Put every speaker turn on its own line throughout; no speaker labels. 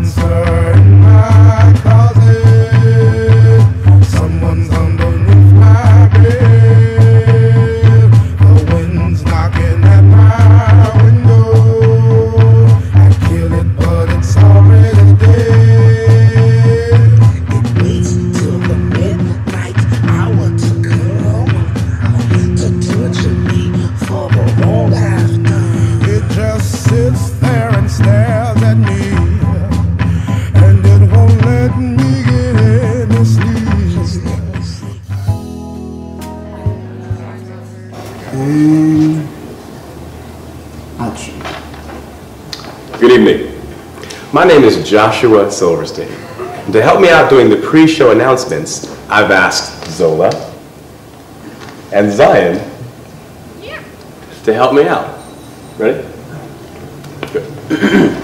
Good evening. My name is Joshua Silverstein. And to help me out doing the pre-show announcements, I've asked Zola and Zion to help me out. Ready? Good.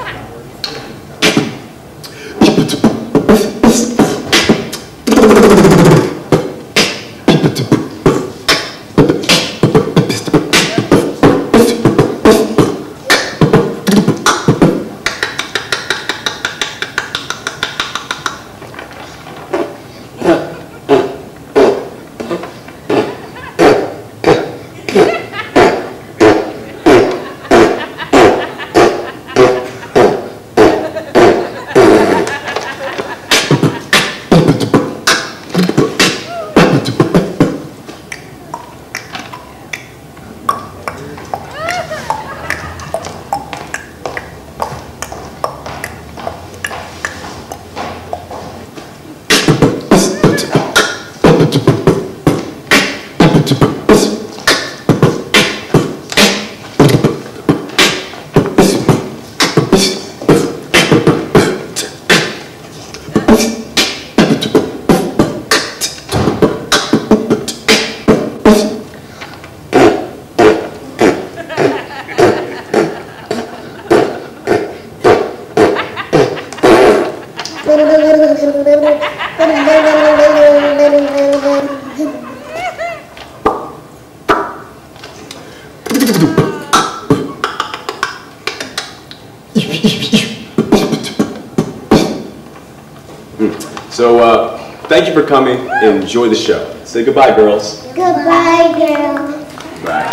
So, thank you for coming. Enjoy the show. Say goodbye, girls.
Goodbye, girls.
Bye.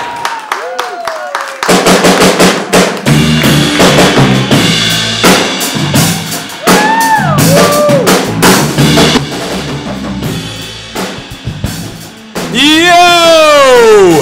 Yo!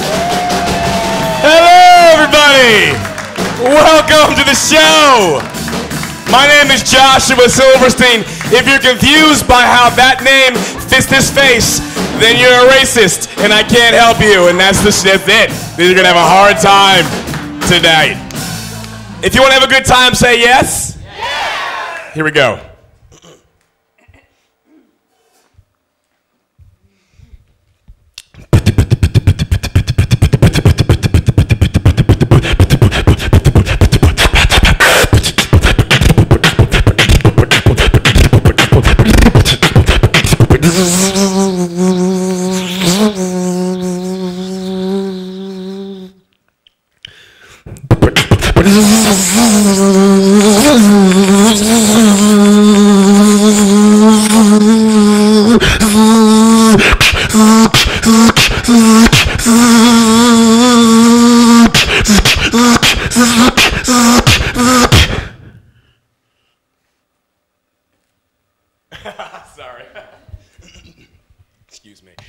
Hello, everybody! Welcome to the show! My name is Joshua Silverstein. If you're confused by how that name fits this face, then you're a racist, and I can't help you, and that's it. You're gonna have a hard time tonight. If you wanna have a good time, say yes? Yeah! Here we go. Sorry. Excuse me.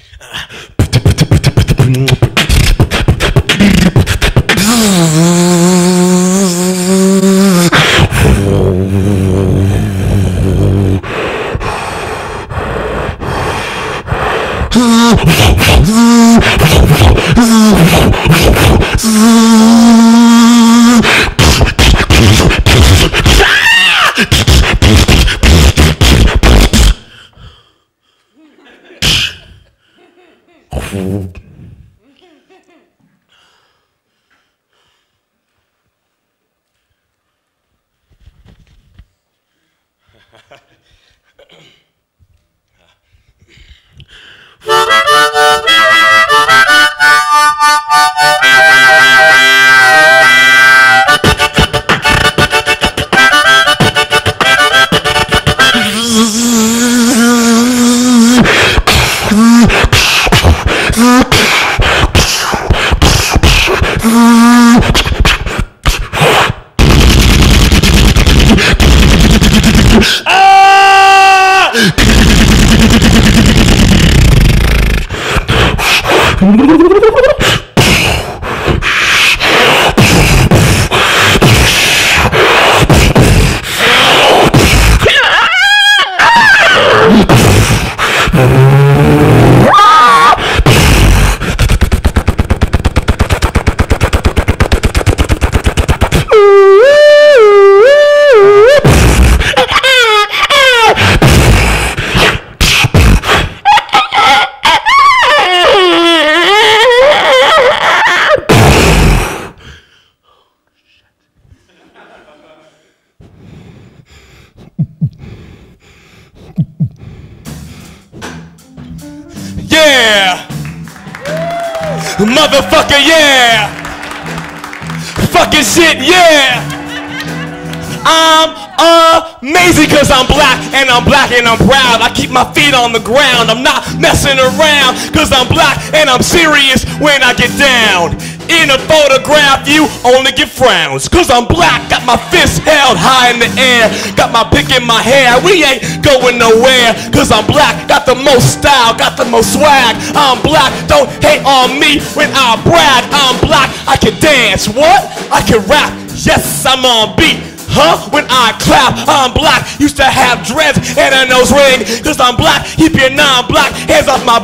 Motherfucker, yeah. Fucking shit, yeah. I'm amazing cause I'm black and I'm proud. I keep my feet on the ground. I'm not messing around cause I'm black and I'm serious when I get down. In a photograph you only get frowns cause I'm black. Got my fist held high in the air. Got my pick in my hair. We ain't going nowhere cause I'm black. Got the most style, got the most swag. I'm black, don't hate on me when I brag. I'm black, I can dance, what? I can rap, yes I'm on beat. Huh? When I clap, I'm black. Used to have dreads and a nose ring. Cause I'm black, keep your non-black hands off my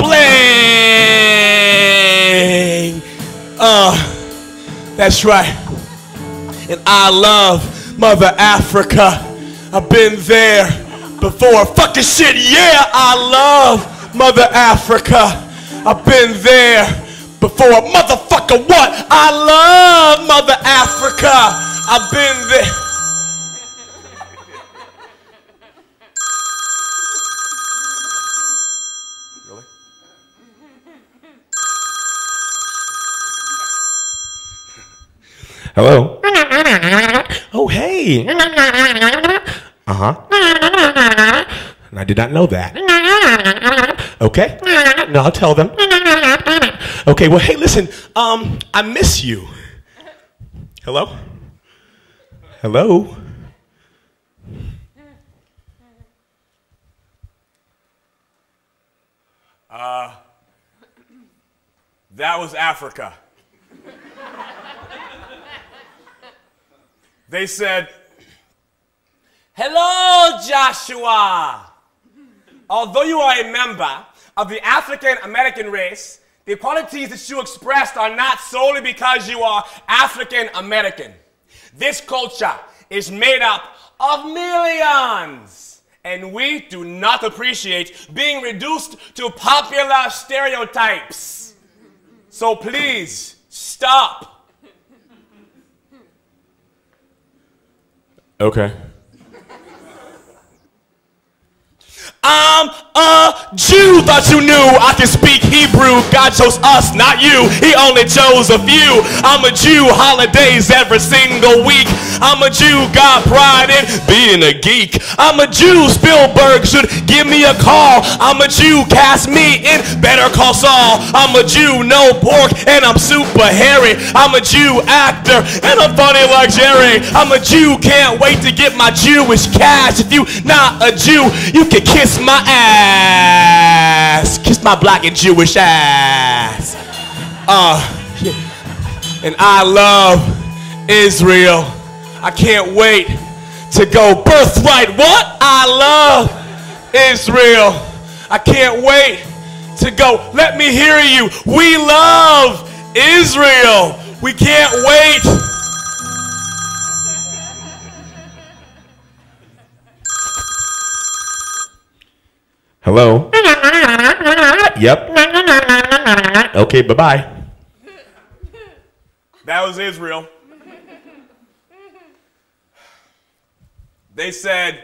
bling. That's right. And I love Mother Africa. I've been there before. Fucking shit, yeah, I love Mother Africa. I've been there before. Motherfucker, what? I love Mother Africa. I've been there. Hello? Oh, hey. Uh-huh. I did not know that. Okay. No, I'll tell them. Okay, well, hey, listen. I miss you. Hello? Hello? That was Africa. They said, "Hello, Joshua. Although you are a member of the African American race, the qualities that you expressed are not solely because you are African American. This culture is made up of millions, and we do not appreciate being reduced to popular stereotypes. So please, stop." Okay. I'm a Jew, thought you knew I can speak Hebrew. God chose us, not you. He only chose a few. I'm a Jew, holidays every single week. I'm a Jew, got pride in being a geek. I'm a Jew, Spielberg should give me a call. I'm a Jew, cast me in Better Call Saul. I'm a Jew, no pork, and I'm super hairy. I'm a Jew actor, and I'm funny like Jerry. I'm a Jew, can't wait to get my Jewish cash. If you not a Jew, you can kiss my ass. Kiss my black and Jewish ass. And I love Israel. I can't wait to go birthright. What? I love Israel. I can't wait to go. Let me hear you. We love Israel. We can't wait. Hello? Yep. Okay, bye-bye. That was Israel. They said,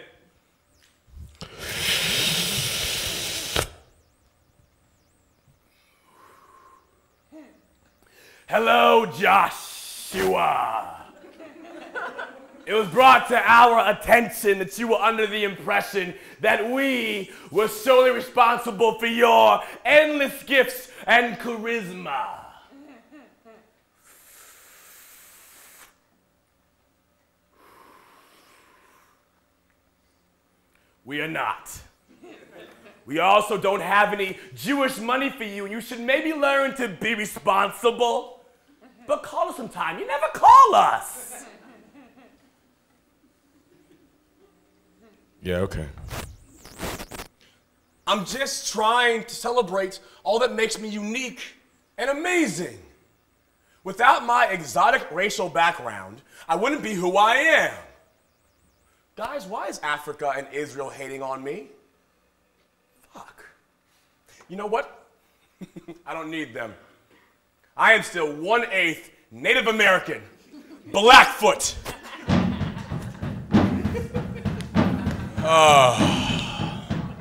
"Hello, Joshua. It was brought to our attention that you were under the impression that we were solely responsible for your endless gifts and charisma. We are not. We also don't have any Jewish money for you, and you should maybe learn to be responsible. But call us sometime. You never call us." Yeah, okay. I'm just trying to celebrate all that makes me unique and amazing. Without my exotic racial background, I wouldn't be who I am. Guys, why is Africa and Israel hating on me? Fuck. You know what? I don't need them. I am still 1/8 Native American. Blackfoot.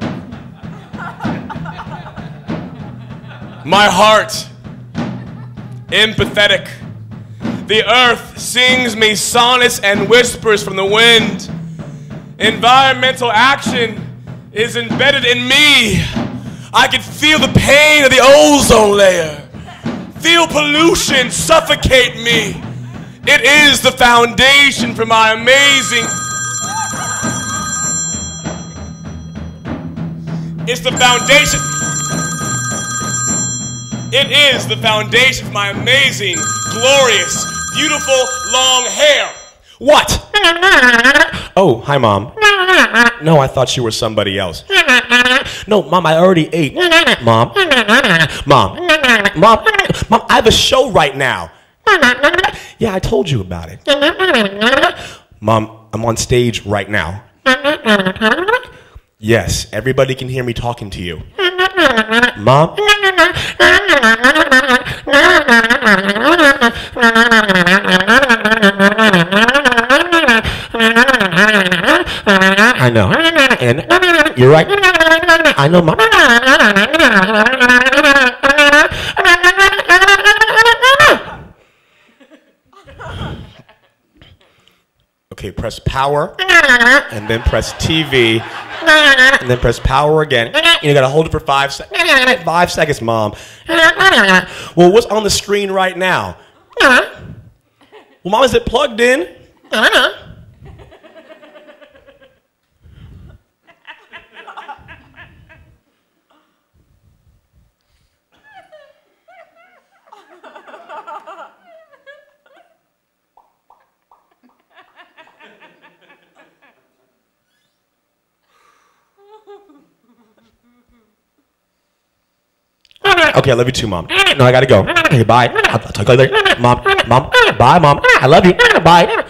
My heart empathetic. The earth sings me sonnets and whispers from the wind. Environmental action is embedded in me. I can feel the pain of the ozone layer. Feel pollution suffocate me. It is the foundation for my amazing... It's the foundation... It is the foundation for my amazing, glorious, beautiful, long hair. What? Oh, hi, Mom. No, I thought you were somebody else. No, Mom, I already ate. Mom. Mom. Mom. Mom, I have a show right now. Yeah, I told you about it. Mom, I'm on stage right now. Yes, everybody can hear me talking to you. Mom? I know. And you're right. I know, Mom. Okay, press power, and then press TV, and then press power again. You gotta hold it for 5 seconds. 5 seconds, Mom. Well, what's on the screen right now? Well, Mom, is it plugged in? Okay, I love you too, Mom. No, I gotta go. Okay, bye. I'll talk to you later. Mom, bye, Mom. I love you. Bye.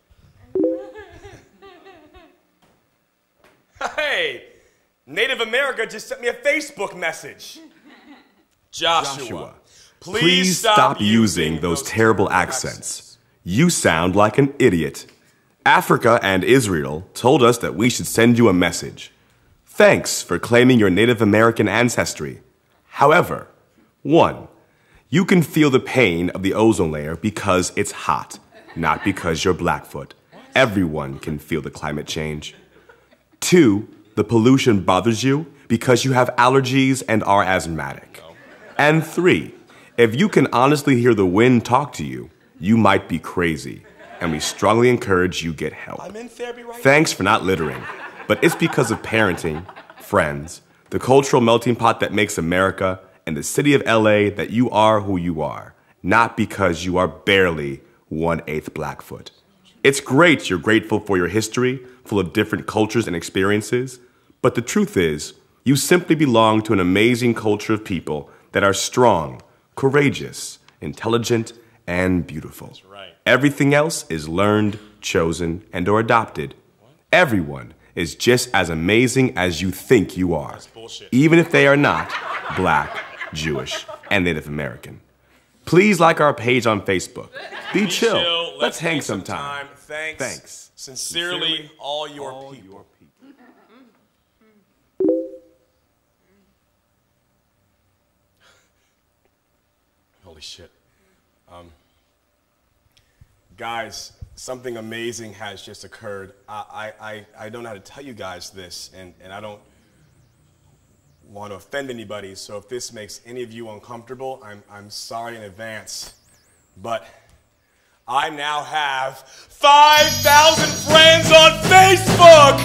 Hey, Native America just sent me a Facebook message. Joshua,
Please stop using those terrible accents. You sound like an idiot. Africa and Israel told us that we should send you a message. Thanks for claiming your Native American ancestry. However, 1, you can feel the pain of the ozone layer because it's hot, not because you're Blackfoot. Everyone can feel the climate change. 2, the pollution bothers you because you have allergies and are asthmatic. And 3, if you can honestly hear the wind talk to you, you might be crazy, and we strongly encourage you get help.
I'm in therapy right now.
Thanks for not littering, but it's because of parenting, friends, the cultural melting pot that makes America, and the city of LA that you are who you are, not because you are barely 1/8 Blackfoot. It's great you're grateful for your history, full of different cultures and experiences, but the truth is, you simply belong to an amazing culture of people that are strong, courageous, intelligent, and beautiful.
That's right.
Everything else is learned, chosen, and or adopted. Everyone is just as amazing as you think you are.
That's bullshit.
Even if they are not Black, Jewish, and Native American. Please like our page on Facebook. Be chill. Let's hang sometime.
Thanks. Sincerely, all your people. Holy shit. Guys, something amazing has just occurred. I don't know how to tell you guys this, and I don't want to offend anybody, so if this makes any of you uncomfortable, I'm sorry in advance. But I now have 5,000 friends on Facebook!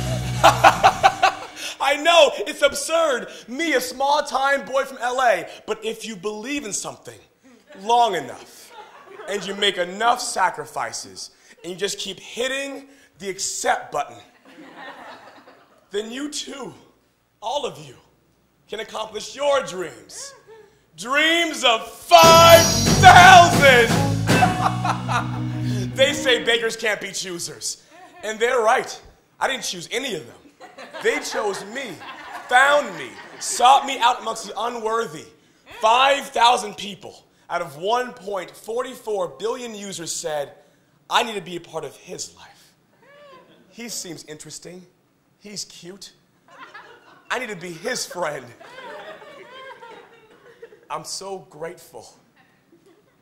I know, it's absurd. Me, a small-time boy from LA, but if you believe in something long enough, and you make enough sacrifices, and you just keep hitting the accept button, then you too, all of you, can accomplish your dreams. Dreams of 5,000! They say beggars can't be choosers. And they're right. I didn't choose any of them. They chose me, found me, sought me out amongst the unworthy. 5,000 people out of 1.44 billion users said, I need to be a part of his life. He seems interesting. He's cute. I need to be his friend. I'm so grateful.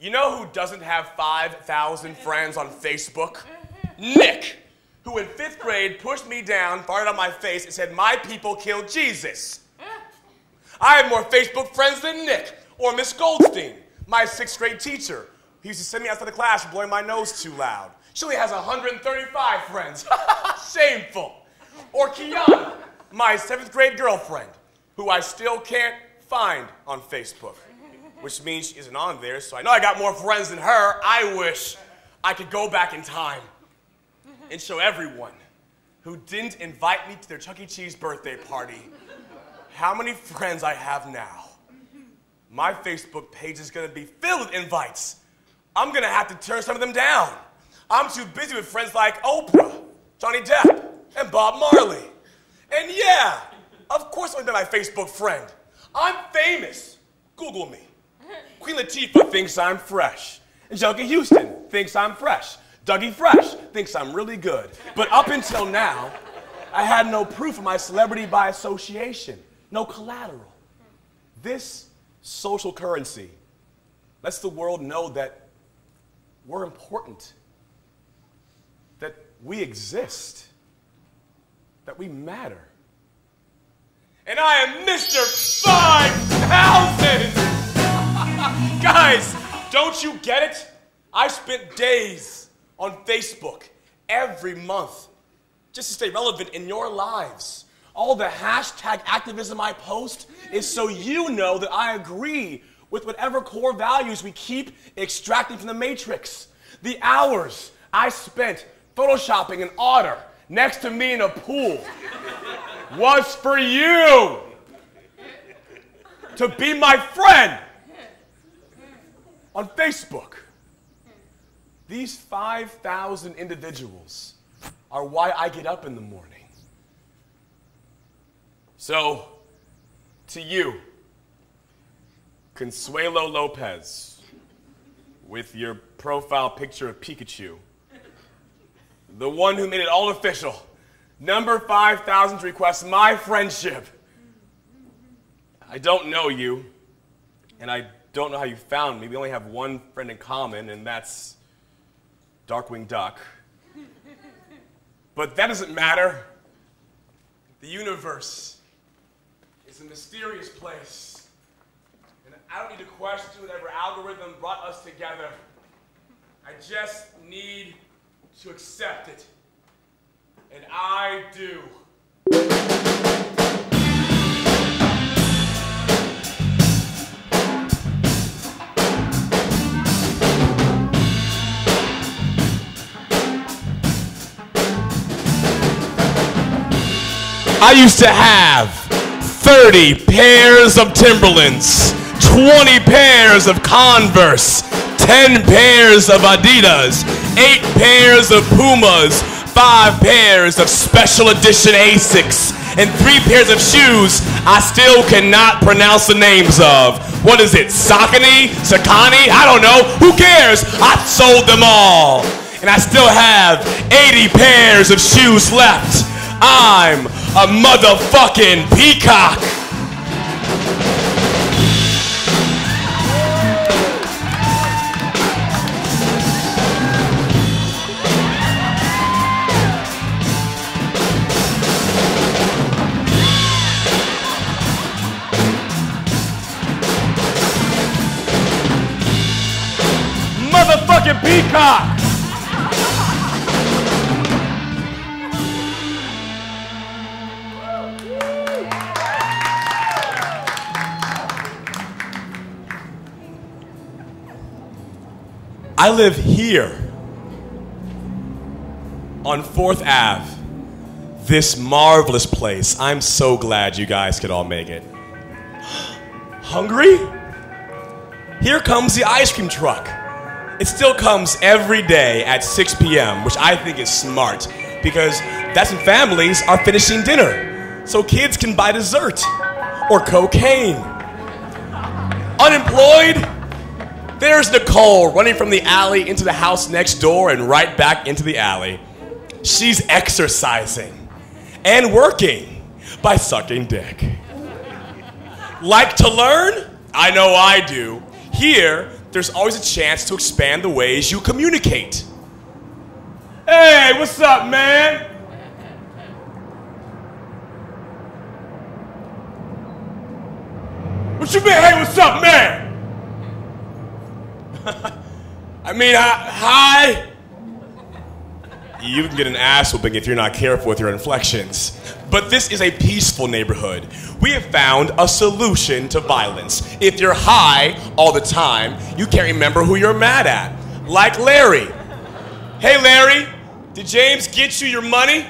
You know who doesn't have 5,000 friends on Facebook? Nick, who in 5th grade pushed me down, farted on my face, and said, "My people killed Jesus." I have more Facebook friends than Nick, or Miss Goldstein, my 6th grade teacher. He used to send me outside the class for blowing my nose too loud. She only has 135 friends. Shameful. Or Kiana, my 7th grade girlfriend, who I still can't find on Facebook. Which means she isn't on there, so I know I got more friends than her. I wish I could go back in time and show everyone who didn't invite me to their Chuck E. Cheese birthday party how many friends I have now. My Facebook page is gonna be filled with invites. I'm gonna have to turn some of them down. I'm too busy with friends like Oprah, Johnny Depp, and Bob Marley. And yeah, of course I'm my Facebook friend. I'm famous. Google me. Queen Latifah thinks I'm fresh. Angelica Houston thinks I'm fresh. Dougie Fresh thinks I'm really good. But up until now, I had no proof of my celebrity by association. No collateral. This social currency lets the world know that we're important, that we exist, that we matter. And I am Mr. 5,000! Guys, don't you get it? I spent days on Facebook every month just to stay relevant in your lives. All the hashtag activism I post is so you know that I agree with whatever core values we keep extracting from the Matrix. The hours I spent photoshopping an otter next to me in a pool was for you to be my friend on Facebook. These 5,000 individuals are why I get up in the morning. So, to you, Consuelo Lopez, with your profile picture of Pikachu, the one who made it all official, number 5,000 to request my friendship. I don't know you, and I don't know how you found me. We only have one friend in common, and that's Darkwing Duck. But that doesn't matter. The universe is a mysterious place, and I don't need to question whatever algorithm brought us together. I just need to accept it, and I do. I used to have 30 pairs of Timberlands, 20 pairs of Converse, 10 pairs of Adidas, 8 pairs of Pumas, 5 pairs of special edition Asics, and 3 pairs of shoes I still cannot pronounce the names of. What is it, Saucony? Saucony? I don't know. Who cares? I sold them all. And I still have 80 pairs of shoes left. I'm a motherfucking peacock. Motherfucking peacock. I live here on 4th Ave, this marvelous place. I'm so glad you guys could all make it. Hungry? Here comes the ice cream truck. It still comes every day at 6 p.m., which I think is smart because that's when families are finishing dinner, so kids can buy dessert or cocaine. Unemployed? There's Nicole running from the alley into the house next door and right back into the alley. She's exercising and working by sucking dick. Like to learn? I know I do. Here, there's always a chance to expand the ways you communicate. Hey, what's up, man? What you mean, hey, what's up, man? I mean, hi. You can get an ass whooping if you're not careful with your inflections. But this is a peaceful neighborhood. We have found a solution to violence. If you're high all the time, you can't remember who you're mad at. Like Larry. Hey, Larry, did James get you your money?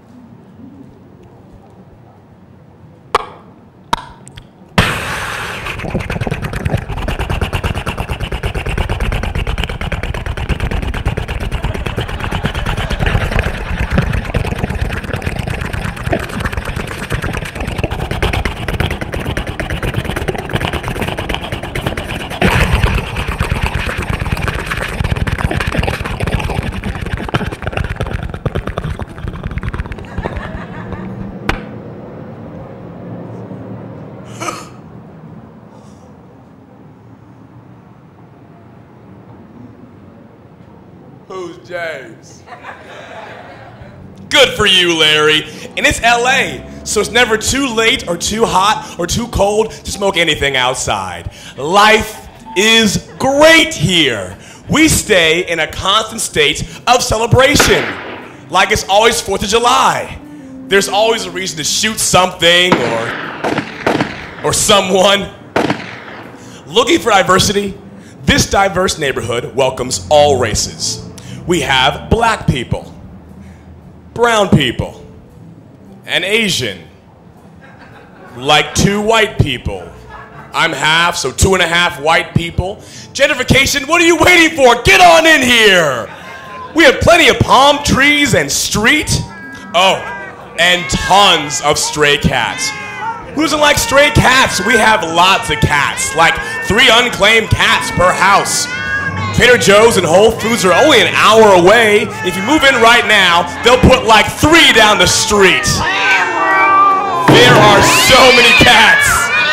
Who's James? Good for you, Larry. And it's LA, so it's never too late or too hot or too cold to smoke anything outside. Life is great here. We stay in a constant state of celebration, like it's always 4th of July. There's always a reason to shoot something or someone. Looking for diversity? This diverse neighborhood welcomes all races. We have black people, brown people, and Asian, like 2 white people. I'm half, so 2.5 white people. Gentrification, what are you waiting for? Get on in here. We have plenty of palm trees and street. Oh, and tons of stray cats. Who doesn't like stray cats? We have lots of cats, like 3 unclaimed cats per house. Trader Joe's and Whole Foods are only an hour away. If you move in right now, they'll put like 3 down the street. There are so many cats.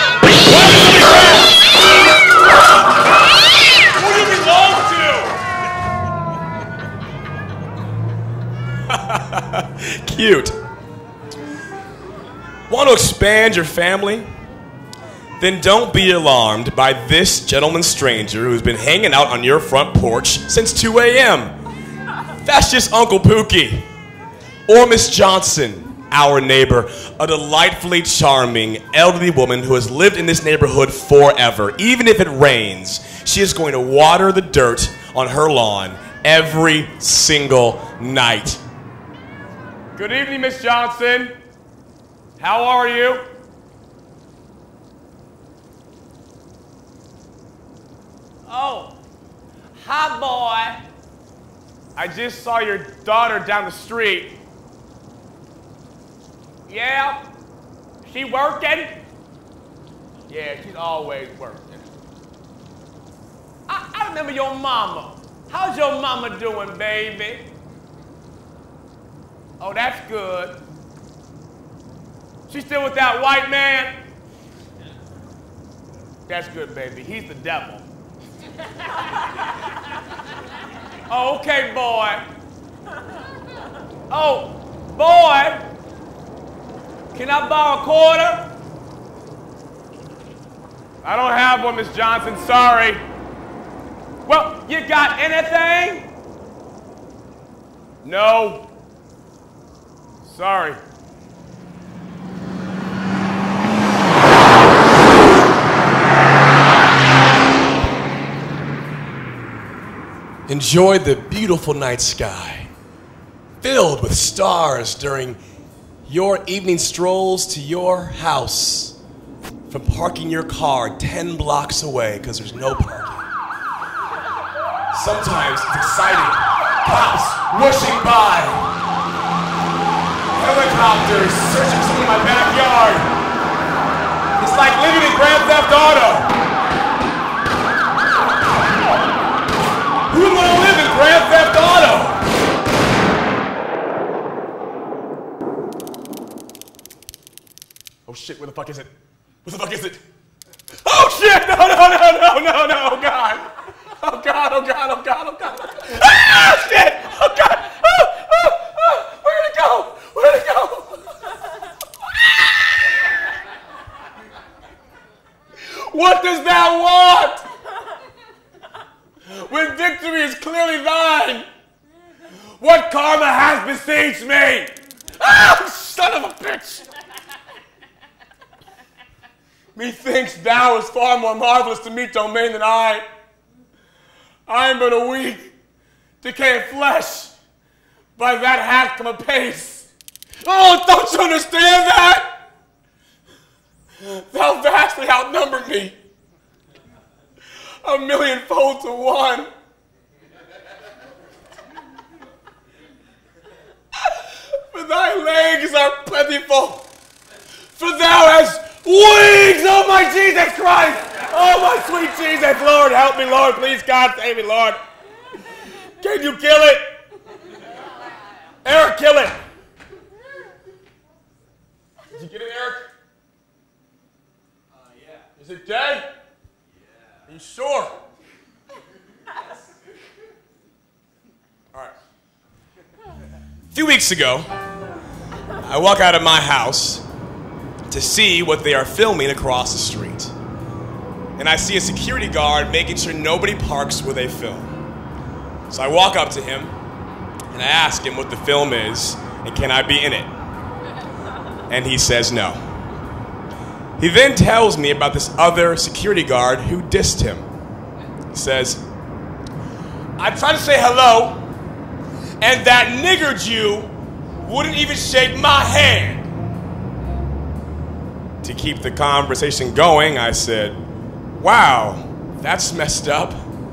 Who do you belong to? Cute. Want to expand your family? Then don't be alarmed by this gentleman stranger who's been hanging out on your front porch since 2 a.m. That's just Uncle Pookie. Or Miss Johnson, our neighbor, a delightfully charming elderly woman who has lived in this neighborhood forever. Even if it rains, she is going to water the dirt on her lawn every single night. Good evening, Miss Johnson. How are you? Oh, hi, boy. I just saw your daughter down the street. Yeah? She working? Yeah, she's always working. I remember your mama. How's your mama doing, baby? Oh, that's good. She still with that white man? That's good, baby. He's the devil. Oh, okay, boy. Oh, boy. Can I borrow a quarter? I don't have one, Miss Johnson. Sorry. Well, you got anything? No. Sorry. Enjoy the beautiful night sky, filled with stars during your evening strolls to your house from parking your car 10 blocks away because there's no parking. Sometimes it's exciting. Cops rushing by. Helicopters searching for something in my backyard. It's like living in Grand Theft Auto. Who's gonna live in Grand Theft Auto? Oh shit, where the fuck is it? Where the fuck is it? Oh shit! No, God! Oh God, oh God, oh God, oh God. Ah, shit! Oh God! Where'd it go? Where'd it go? What does thou want? When victory is clearly thine. What karma has besieged me? Ah, son of a bitch! Methinks thou is far more marvelous to meet domain than I. I am but a weak, decaying flesh. By that hath come apace. Oh, don't you understand that? Thou vastly outnumbered me. 1,000,000-fold to one. For thy legs are plentiful. For thou hast wings, oh my Jesus Christ! Oh my sweet Jesus, Lord, help me, Lord, please, God, save me, Lord. Can you kill it? Eric, kill it. Did you get it, Eric? Yeah. Is it dead? Yeah. Are you sure? Yes. All right. A few weeks ago, I walk out of my house to see what they are filming across the street. And I see a security guard making sure nobody parks where they film. So I walk up to him and I ask him what the film is and can I be in it? And he says no. He then tells me about this other security guard who dissed him. He says, I tried to say hello and that nigger Jew wouldn't even shake my hand. To keep the conversation going, I said, wow, that's messed up.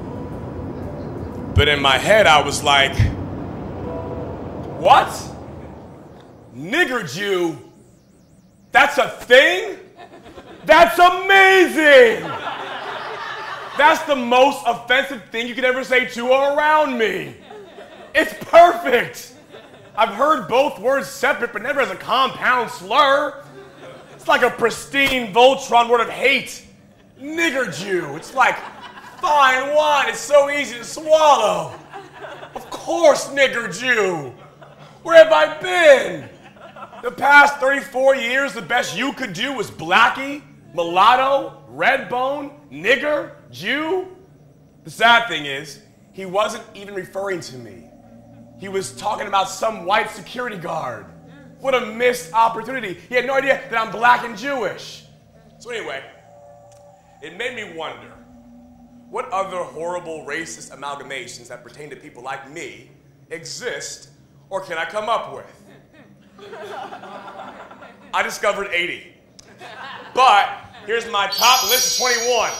But in my head, I was like, what? Nigger Jew? That's a thing? That's amazing! That's the most offensive thing you could ever say to or around me. It's perfect. I've heard both words separate, but never as a compound slur. It's like a pristine Voltron word of hate. Nigger Jew. It's like fine wine. It's so easy to swallow. Of course, nigger Jew. Where have I been? The past 34 years, the best you could do was blackie, mulatto, redbone, nigger, Jew. The sad thing is, he wasn't even referring to me. He was talking about some white security guard. What a missed opportunity. He had no idea that I'm black and Jewish. So anyway, it made me wonder, what other horrible racist amalgamations that pertain to people like me exist or can I come up with? I discovered 80. But here's my top list of 21.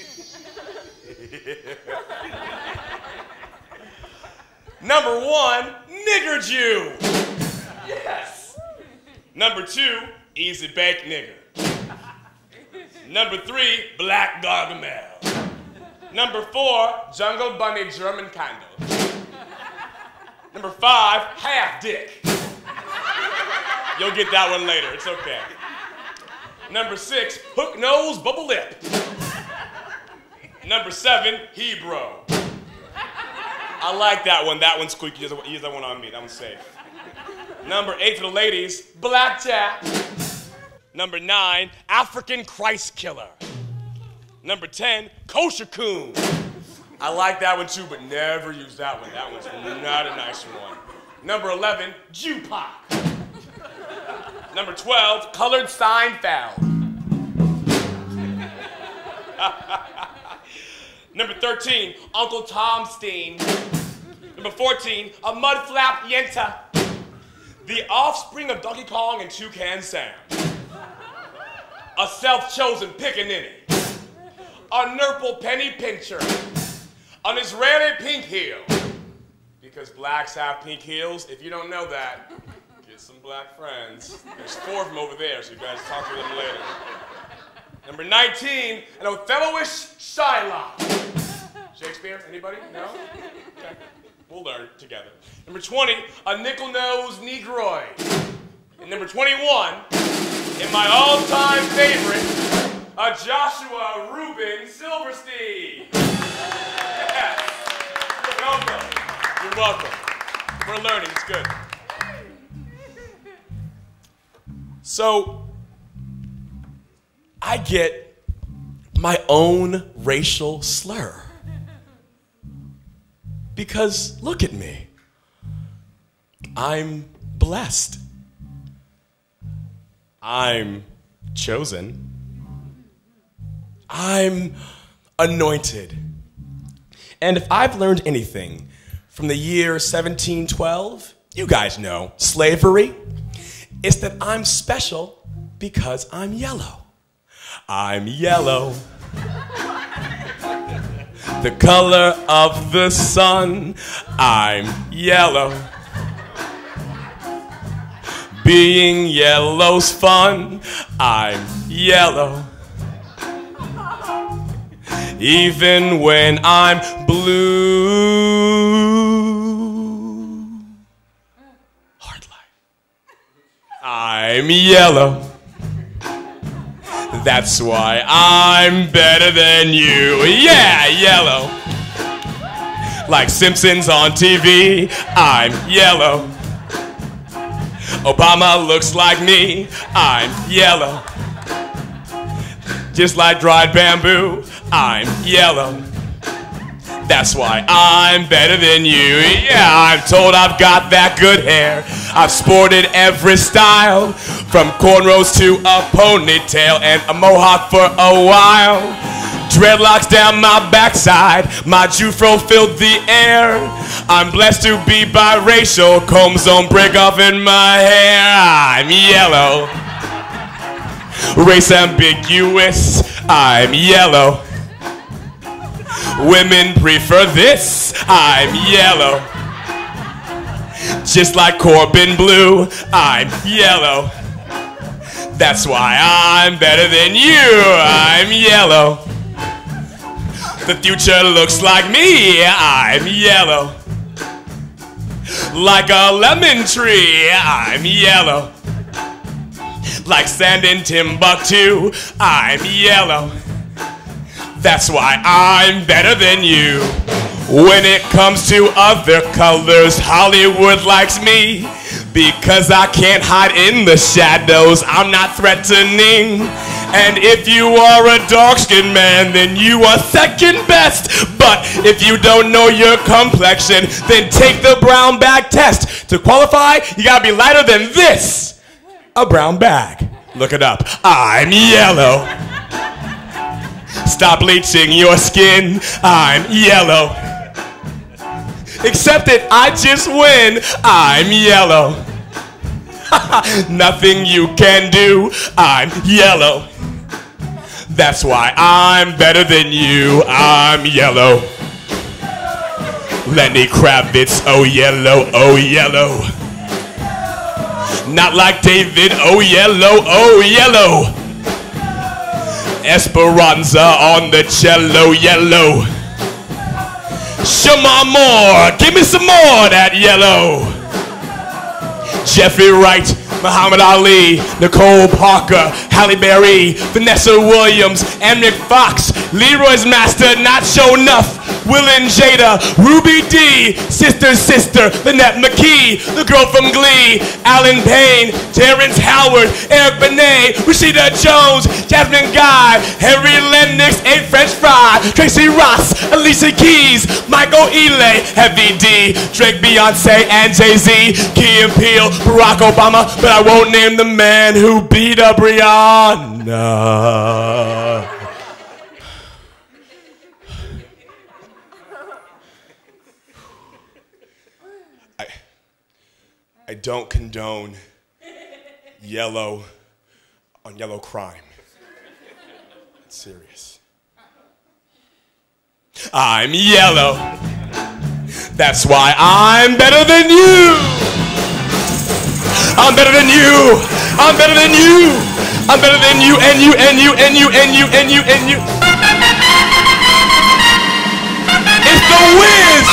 Number 1, nigger Jew. Yes. Number 2, easy bake nigger. Number 3, black Gargamel. Number 4, jungle bunny German candle. Number 5, half dick. You'll get that one later, it's okay. Number 6, hook nose bubble lip. Number 7, Hebrew. I like that one. That one's squeaky. Use that one on me. That one's safe. Number 8 for the ladies, blackjack. Number 9, African Christ killer. Number 10, kosher coon. I like that one too, but never use that one. That one's not a nice one. Number 11, Jew pop. Number 12, colored Seinfeld. Number 13, Uncle Tom Steen. Number 14, a mudflap Yenta. The offspring of Donkey Kong and Toucan Sam. A self-chosen pickaninny. A Nurple penny pincher. An Israeli pink heel. Because blacks have pink heels. If you don't know that, get some black friends. There's 4 of them over there, so you guys talk to them later. Number 19, an Othello-ish Shylock. Shakespeare, anybody? No? Okay. We'll learn together. Number 20, a nickel-nosed Negroid. And number 21, and my all-time favorite, a Joshua Reuben Silverstein. Yeah. You're welcome. We're learning. It's good. So, I get my own racial slur. Because look at me. I'm blessed. I'm chosen. I'm anointed. And if I've learned anything from the year 1712, you guys know, slavery, it's that I'm special because I'm yellow. I'm yellow. The color of the sun, I'm yellow. Being yellow's fun, I'm yellow. Even when I'm blue. Hard life. I'm yellow. That's why I'm better than you. Yeah, yellow. Like Simpsons on TV, I'm yellow. Obama looks like me, I'm yellow. Just like dried bamboo, I'm yellow. That's why I'm better than you. Yeah, I'm told I've got that good hair. I've sported every style, from cornrows to a ponytail and a mohawk for a while. Dreadlocks down my backside, my Jufro filled the air. I'm blessed to be biracial, combs don't break off in my hair. I'm yellow. Race ambiguous, I'm yellow. Women prefer this, I'm yellow. Just like Corbin Blue, I'm yellow. That's why I'm better than you, I'm yellow. The future looks like me, I'm yellow. Like a lemon tree, I'm yellow. Like sand in Timbuktu, I'm yellow. That's why I'm better than you. When it comes to other colors, Hollywood likes me. Because I can't hide in the shadows, I'm not threatening. And if you are a dark-skinned man, then you are second best. But if you don't know your complexion, then take the brown bag test. To qualify, you gotta be lighter than this. A brown bag. Look it up. I'm yellow. Stop bleaching your skin. I'm yellow. Accept it, I just win. I'm yellow. Nothing you can do. I'm yellow. That's why I'm better than you. I'm yellow. Lenny Kravitz, oh yellow, oh yellow. Not like David, oh yellow, oh yellow. Esperanza on the cello, yellow. Shema Moore, give me some more that yellow. Jeffrey Wright, Muhammad Ali, Nicole Parker, Halle Berry, Vanessa Williams, Emmerich Fox, Leroy's Master, Not Show Enough, Will and Jada, Ruby D, Sister, Lynette McKee, the girl from Glee, Alan Payne, Terrence Howard, Eric Benet, Rashida Jones, Jasmine Guy, Harry Lennox, A. French Fry, Tracy Ross, Alicia Keys, Michael Ealy, Heavy D, Drake, Beyonce, and Jay-Z, Key and Peele, Barack Obama, but I won't name the man who beat up Rihanna. I don't condone yellow on yellow crime. It's serious. I'm yellow. That's why I'm better than you. I'm better than you. I'm better than you. I'm better than you and you and you and you and you and you and you. It's the Wiz.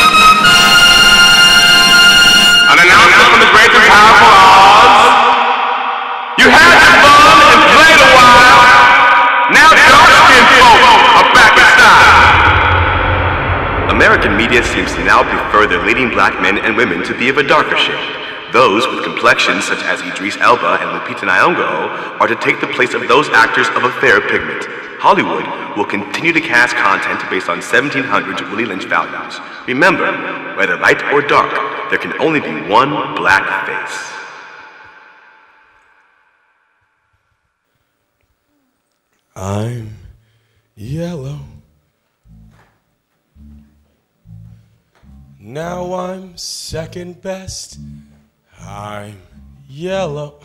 An announcement from the great and powerful Oz. You had your fun and played a while. Now dark-skinned folk are back in style. American media seems to now prefer their leading black men and women to be of a darker shade. Those with complexions such as Idris Elba and Lupita Nyong'o are to take the place of those actors of a fair pigment. Hollywood will continue to cast content based on 1700s Willie Lynch values. Remember, whether light or dark, there can only be one black face.
I'm yellow. Now I'm second best. I'm yellow.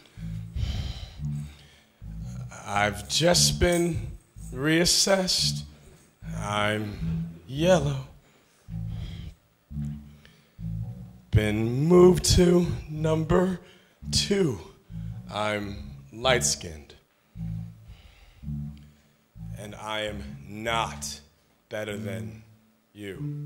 I've just been reassessed. I'm yellow. Been moved to number 2. I'm light-skinned. And I am not better than you.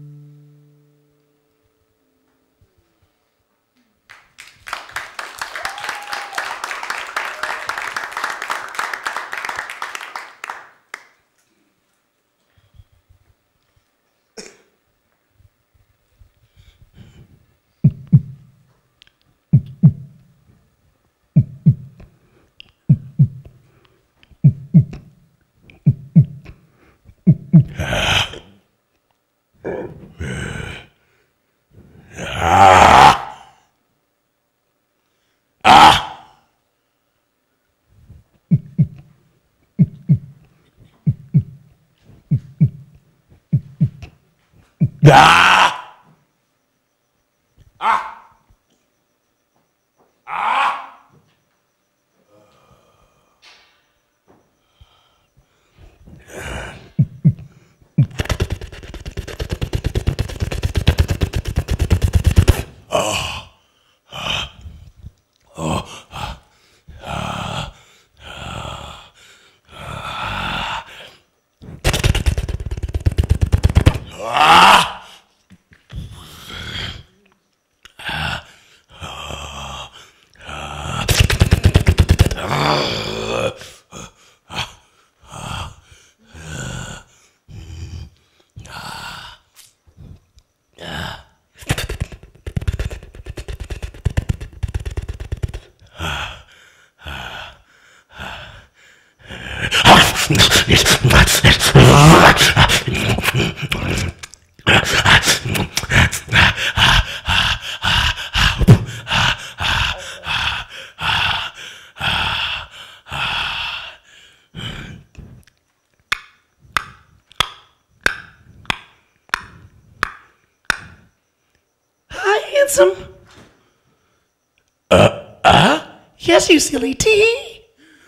Yes, you silly T.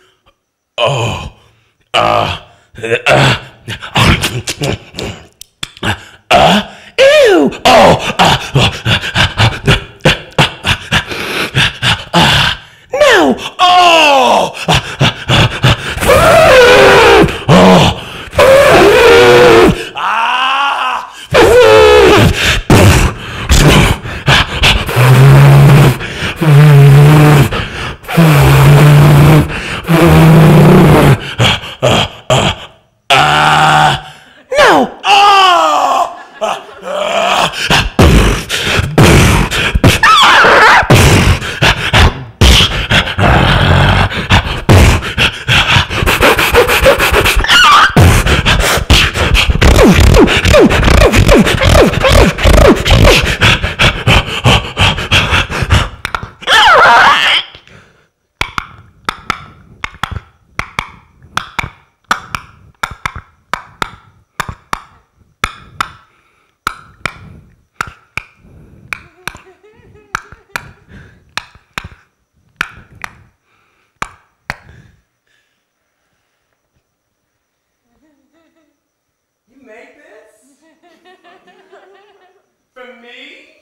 Ew. No.
You made this? For me?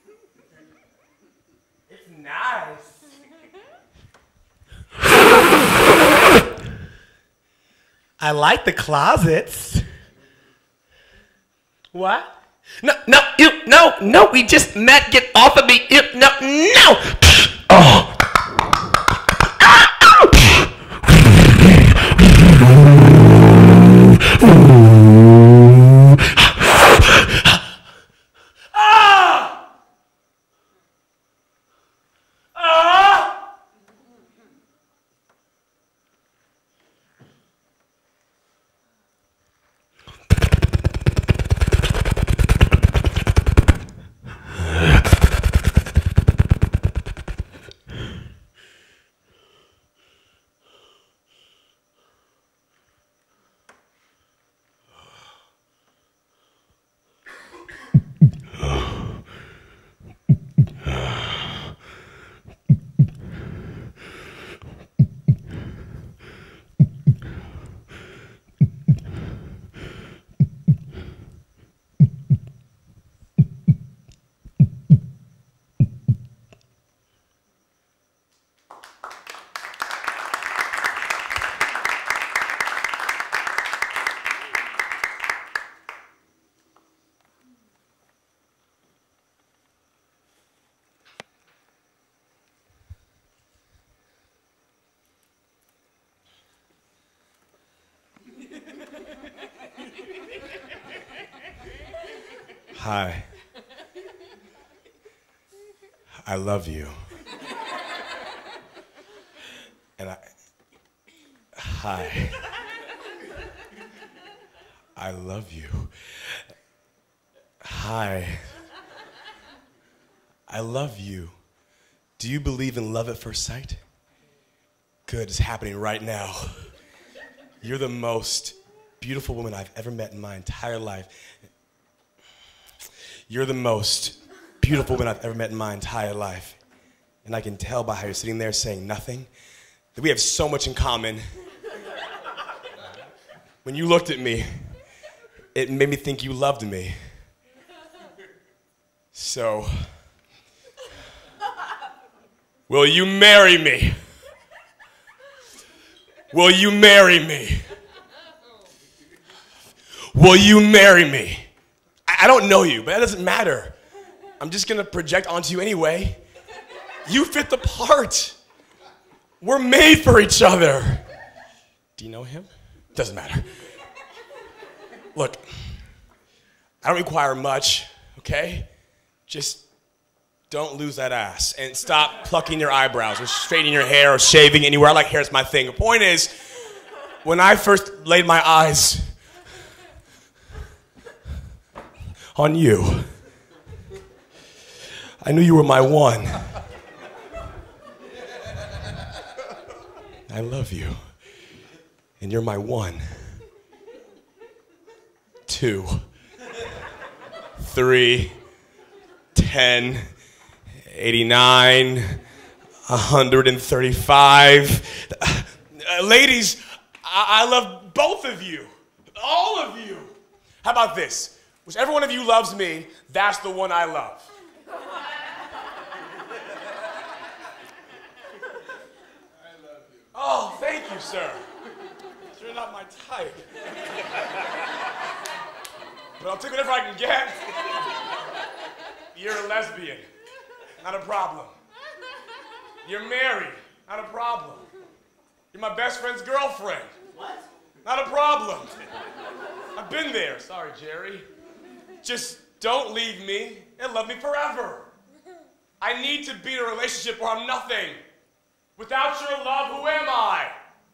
It's nice.
I like the closets. What? No, we just met. Get off of me. No. Oh.
Hi. I love you. And hi. I love you. Hi. I love you. Do you believe in love at first sight? Good, it's happening right now. You're the most beautiful woman I've ever met in my entire life. You're the most beautiful woman I've ever met in my entire life. And I can tell by how you're sitting there saying nothing that we have so much in common. When you looked at me, it made me think you loved me. So, will you marry me? Will you marry me? Will you marry me? I don't know you, but that doesn't matter. I'm just gonna project onto you anyway. You fit the part. We're made for each other. Do you know him? Doesn't matter. Look, I don't require much, okay? Just don't lose that ass and stop plucking your eyebrows or straightening your hair or shaving anywhere. I like hair, it's my thing. The point is, when I first laid my eyes on you, I knew you were my one. I love you. And you're my 1, 2, 3, 10, 89, 135. Ladies, I love both of you. All of you. How about this? Whichever one of you loves me, that's the one I love. Oh, thank you, sir. You're not my type. But I'll take whatever I can get. You're a lesbian. Not a problem. You're married. Not a problem. You're my best friend's girlfriend. What? Not a problem. I've been there. Sorry, Jerry. Just don't leave me and love me forever. I need to be in a relationship where I'm nothing. Without your love, who am I?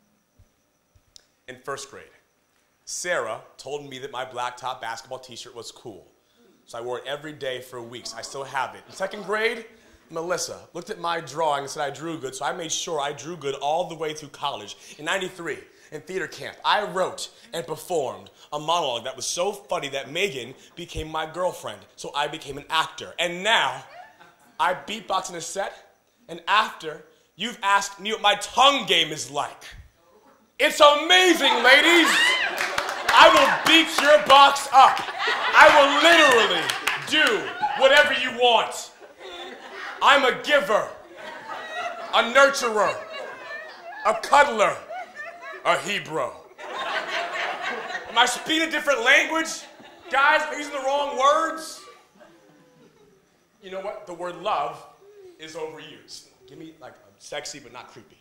In first grade, Sarah told me that my black top basketball t-shirt was cool. So I wore it every day for weeks. I still have it. In second grade, Melissa looked at my drawing and said I drew good, so I made sure I drew good all the way through college. In '93, in theater camp, I wrote and performed a monologue that was so funny that Megan became my girlfriend, so I became an actor. And now, I beatbox in a set, and after, you've asked me what my tongue game is like. It's amazing, ladies. I will beat your box up. I will literally do whatever you want. I'm a giver, a nurturer, a cuddler, a Hebrew. Am I speaking a different language? Guys, am I using the wrong words? You know what? The word love is overused. Give me like sexy but not creepy.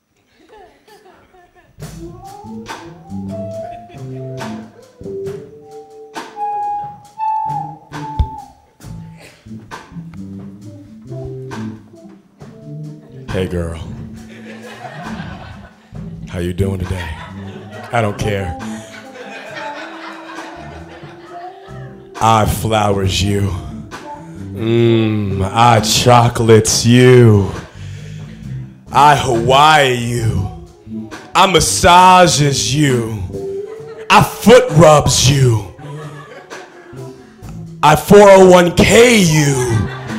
Hey girl, how you doing today? I don't care. I flowers you. I chocolates you. I Hawaii you. I massages you. I foot rubs you. I 401k you.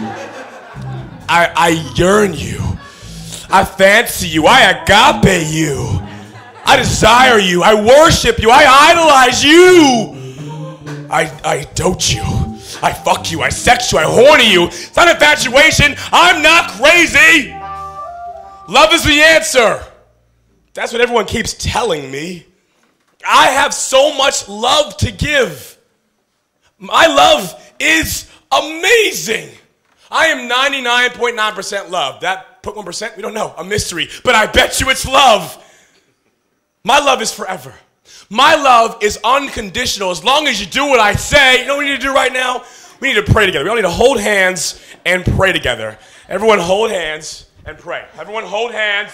I yearn you. I fancy you. I agape you. I desire you. I worship you. I idolize you. I dote you. I fuck you. I sex you. I horny you. It's not infatuation. I'm not crazy. Love is the answer. That's what everyone keeps telling me. I have so much love to give. My love is amazing. I am 99.9% love. That 0.1%, we don't know, a mystery. But I bet you it's love. My love is forever. My love is unconditional as long as you do what I say. You know what we need to do right now? We need to pray together. We all need to hold hands and pray together. Everyone hold hands and pray. Everyone hold hands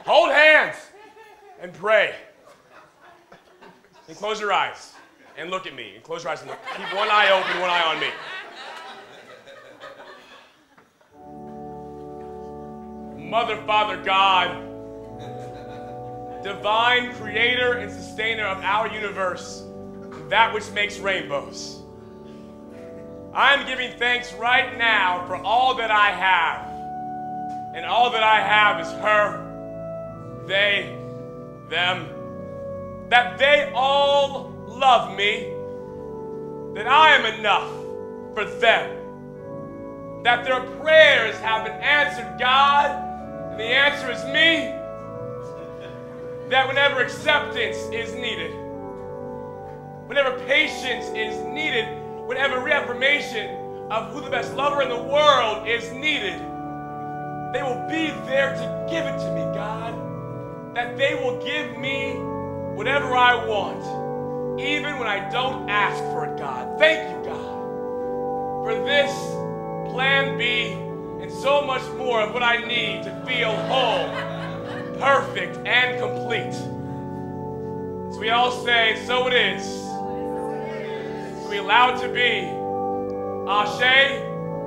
and pray. And close your eyes and look at me. And close your eyes and look. Keep one eye open, one eye on me. Mother, Father, God, divine creator and sustainer of our universe, that which makes rainbows. I am giving thanks right now for all that I have. And all that I have is her, they, them, that they all love me, that I am enough for them, that their prayers have been answered, God, and the answer is me, that whenever acceptance is needed, whenever patience is needed, whenever reaffirmation of who the best lover in the world is needed, they will be there to give it to me, God. That they will give me whatever I want, even when I don't ask for it, God. Thank you, God, for this plan B and so much more of what I need to feel whole, perfect, and complete. So we all say, so it is. So we allow it to be. Ashe,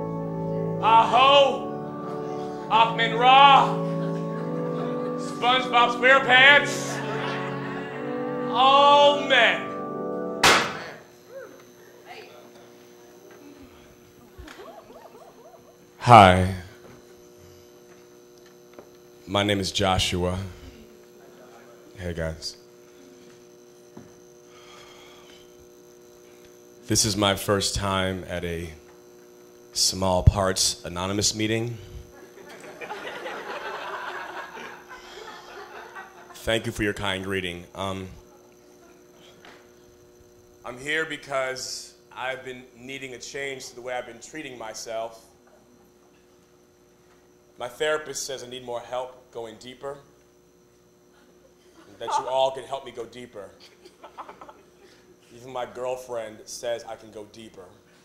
Aho, Achman Ra, SpongeBob SquarePants, Amen. Hi, my name is Joshua. Hey guys. This is my first time at a Small Parts Anonymous meeting. Thank you for your kind greeting. I'm here because I've been needing a change to the way I've been treating myself. My therapist says I need more help going deeper, and that you all can help me go deeper. Even my girlfriend says I can go deeper.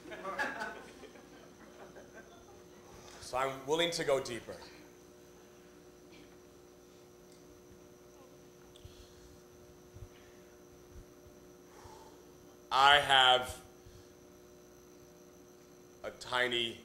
So I'm willing to go deeper. I have a tiny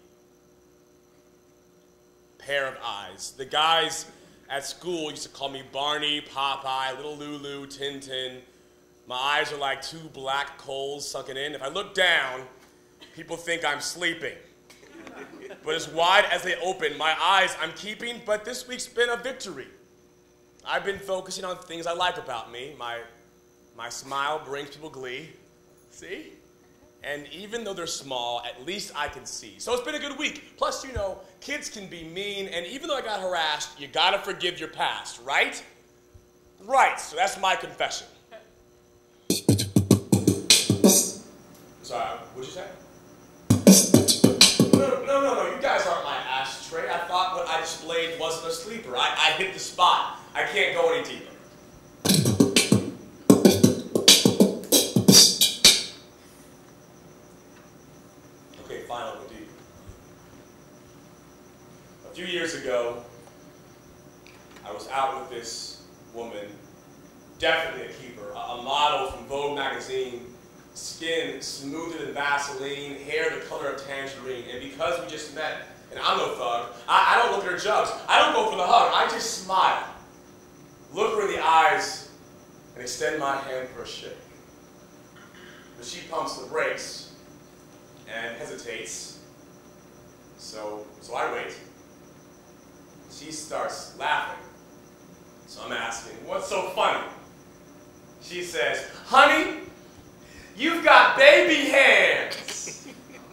pair of eyes. The guys at school used to call me Barney, Popeye, Little Lulu, Tintin. My eyes are like two black coals sunken in. If I look down, people think I'm sleeping. But as wide as they open, my eyes I'm keeping, but this week's been a victory. I've been focusing on things I like about me. My smile brings people glee. See? And even though they're small, at least I can see. So it's been a good week. Plus, you know, kids can be mean, and even though I got harassed, you gotta forgive your past, right? Right, so that's my confession. Sorry, what'd you say? No, you guys aren't my ashtray. I thought what I displayed wasn't a sleeper. I hit the spot. I can't go any deeper. Okay, fine, I'll go deeper. A few years ago, I was out with this woman, definitely a keeper, a model from Vogue magazine, skin smoother than Vaseline, hair the color of tangerine, and because we just met, and I'm no thug, I don't look at her jugs, I don't go for the hug, I just smile, look her in the eyes, and extend my hand for a shake. But she pumps the brakes and hesitates, so I wait. She starts laughing, so I'm asking, what's so funny? She says, honey, you've got baby hands.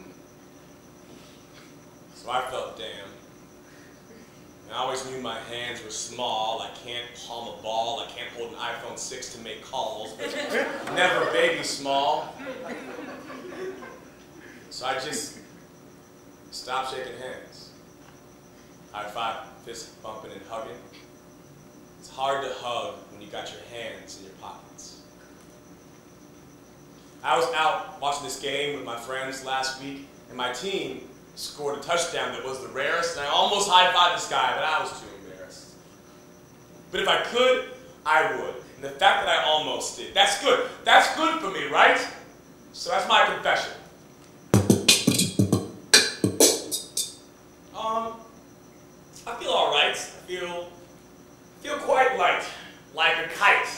So I felt damn. And I always knew my hands were small. I can't palm a ball. I can't hold an iPhone 6 to make calls. But never baby small. So I just stopped shaking hands. High five, fist bumping and hugging. It's hard to hug when you got your hands in your pockets. I was out watching this game with my friends last week, and my team scored a touchdown that was the rarest, and I almost high-fived this guy, but I was too embarrassed. But if I could, I would. And the fact that I almost did, that's good. That's good for me, right? So that's my confession. I feel all right. I feel quite light, like a kite.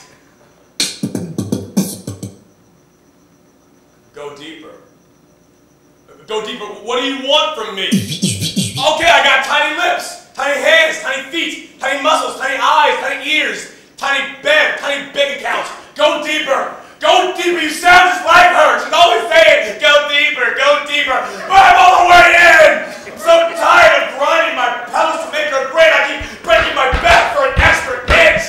Go deeper. Go deeper. What do you want from me? Okay, I got tiny lips, tiny hands, tiny feet, tiny muscles, tiny eyes, tiny ears, tiny bed, tiny bank accounts. Go deeper. Go deeper. You sound just like her. She's always saying, go deeper, go deeper. But I'm all the way in. I'm so tired of grinding my pelvis to make her great. I keep breaking my back for an extra inch.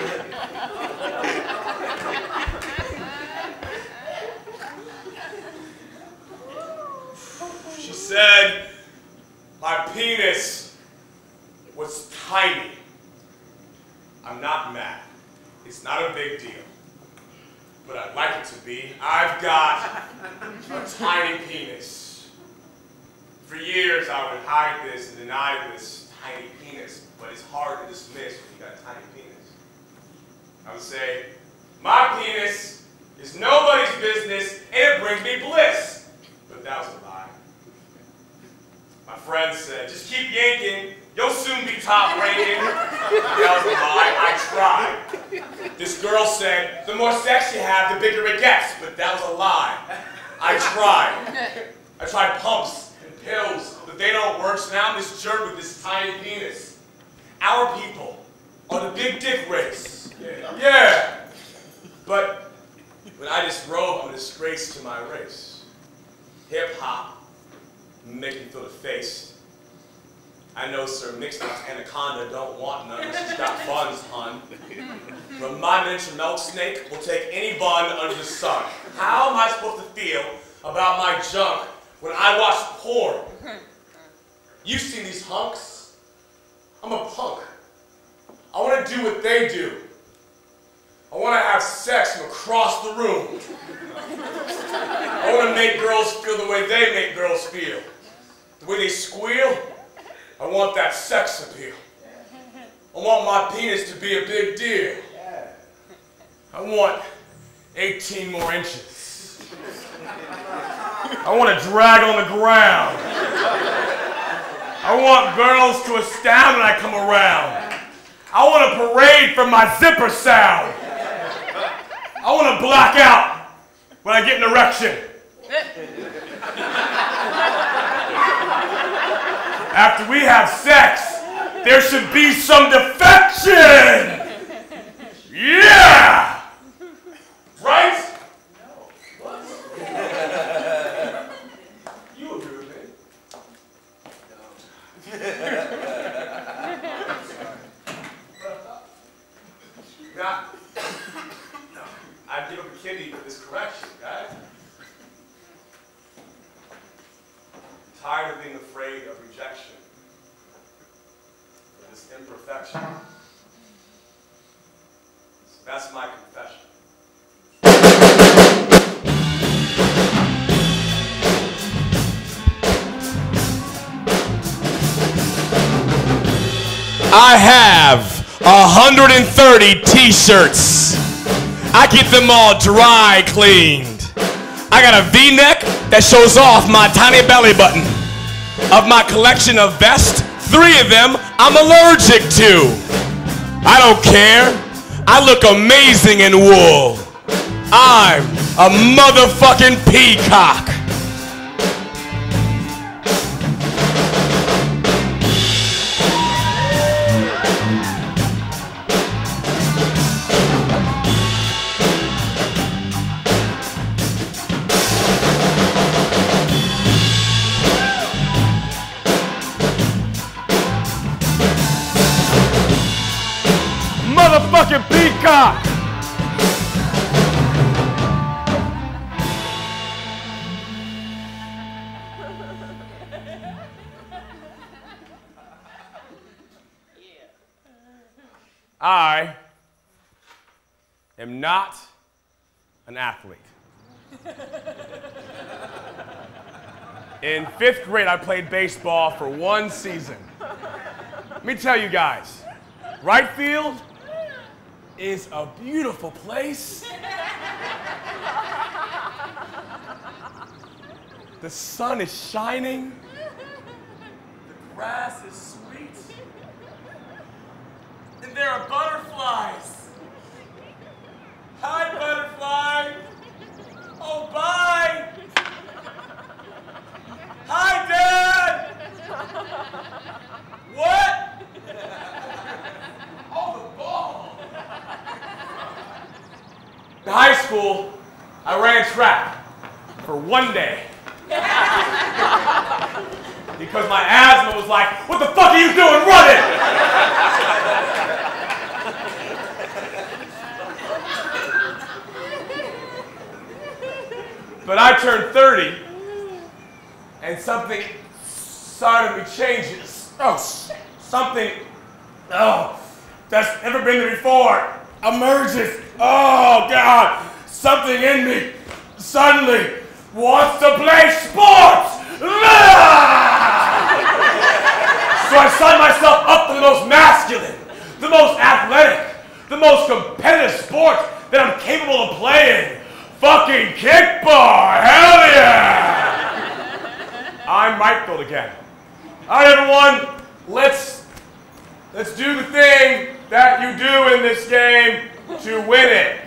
She said my penis was tiny. I'm not mad. It's not a big deal. But I'd like it to be. I've got a tiny penis. For years I would hide this and deny this tiny penis, but it's hard to dismiss when you got a tiny penis. I would say, my penis is nobody's business and it brings me bliss. But that was a lie. My friend said, just keep yanking, you'll soon be top ranking. That was a lie. I tried. This girl said, the more sex you have, the bigger it gets. But that was a lie. I tried. I tried pumps and pills, but they don't work, so now I'm this jerk with this tiny penis. Our people are the big dick race. Yeah. But when I disrobe, I'm a disgrace to my race. Hip-hop make me feel defaced. I know Sir Mixed-Nuts Anaconda don't want none, she's got buns, hun. But my miniature milk snake will take any bun under the sun. How am I supposed to feel about my junk when I watch porn? You've seen these hunks? I'm a punk. I want to do what they do. I want to have sex from across the room. I want to make girls feel the way they make girls feel. The way they squeal. I want that sex appeal. I want my penis to be a big deal. I want 18 more inches. I want to drag on the ground. I want girls to astound when I come around. I want a parade from my zipper sound. I want to black out when I get an erection. After we have sex, there should be some defection! Yeah! Right? No. What? You agree with me? No. Now, I'd give up a kidney for this correction, guys. Tired of being afraid of rejection, of this imperfection. So that's my confession. I have 130 t-shirts. I get them all dry cleaned. I got a V-neck that shows off my tiny belly button. Of my collection of vests, 3 of them I'm allergic to. I don't care. I look amazing in wool. I'm a motherfucking peacock. Motherfucking peacock! I am not an athlete. In 5th grade, I played baseball for 1 season. Let me tell you guys, right field is a beautiful place. The sun is shining. The grass is sweet. And there are butterflies. Hi, butterfly. Oh, bye. Hi, Dad. What? Oh, the ball. In high school, I ran track for 1 day. Because my asthma was like, what the fuck are you doing running? But I turned 30 and something inside of me changes. Oh, something, that's never been there before emerges. Oh God, something in me suddenly wants to play sports. So I signed myself up for the most masculine, the most athletic, the most competitive sport that I'm capable of playing. Fucking kickball, hell yeah! I'm Mike Gold again. All right, everyone, let's do the thing that you do in this game to win it.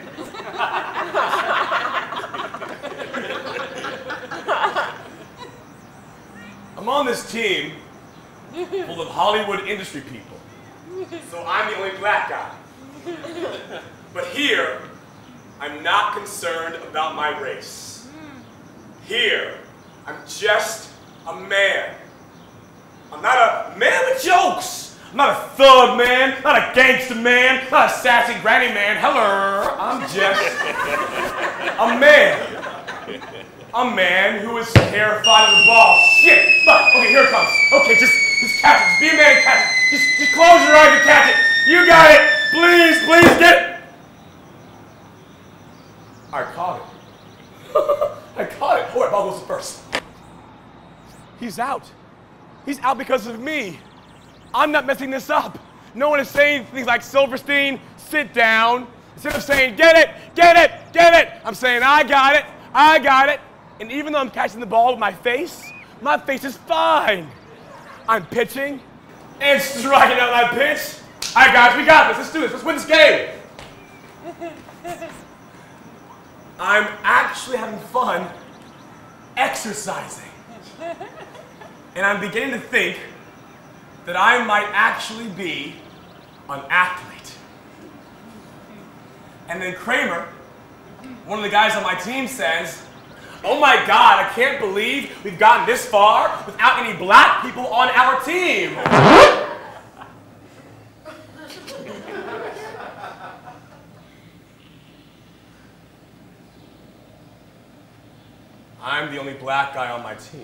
I'm on this team full of Hollywood industry people, so I'm the only black guy. But here, I'm not concerned about my race. Here, I'm just a man. I'm not a man with jokes. I'm not a thug man, not a gangster man, not a sassy granny man. Hello, I'm just a man. A man who is terrified of the ball. Shit, fuck, okay, here it comes. Okay, just catch it, just be a man and catch it. Just close your eyes and catch it. You got it, please get it. I caught it. I caught it. All right, ball goes first. He's out. He's out because of me. I'm not messing this up. No one is saying things like, Silverstein, sit down. Instead of saying, get it, I'm saying, I got it. And even though I'm catching the ball with my face is fine. I'm pitching and striking out my pitch. All right, guys, we got this. Let's do this. Let's win this game. I'm actually having fun exercising. And I'm beginning to think that I might actually be an athlete. And then Kramer, one of the guys on my team, says, oh my God, I can't believe we've gotten this far without any black people on our team. I'm the only black guy on my team,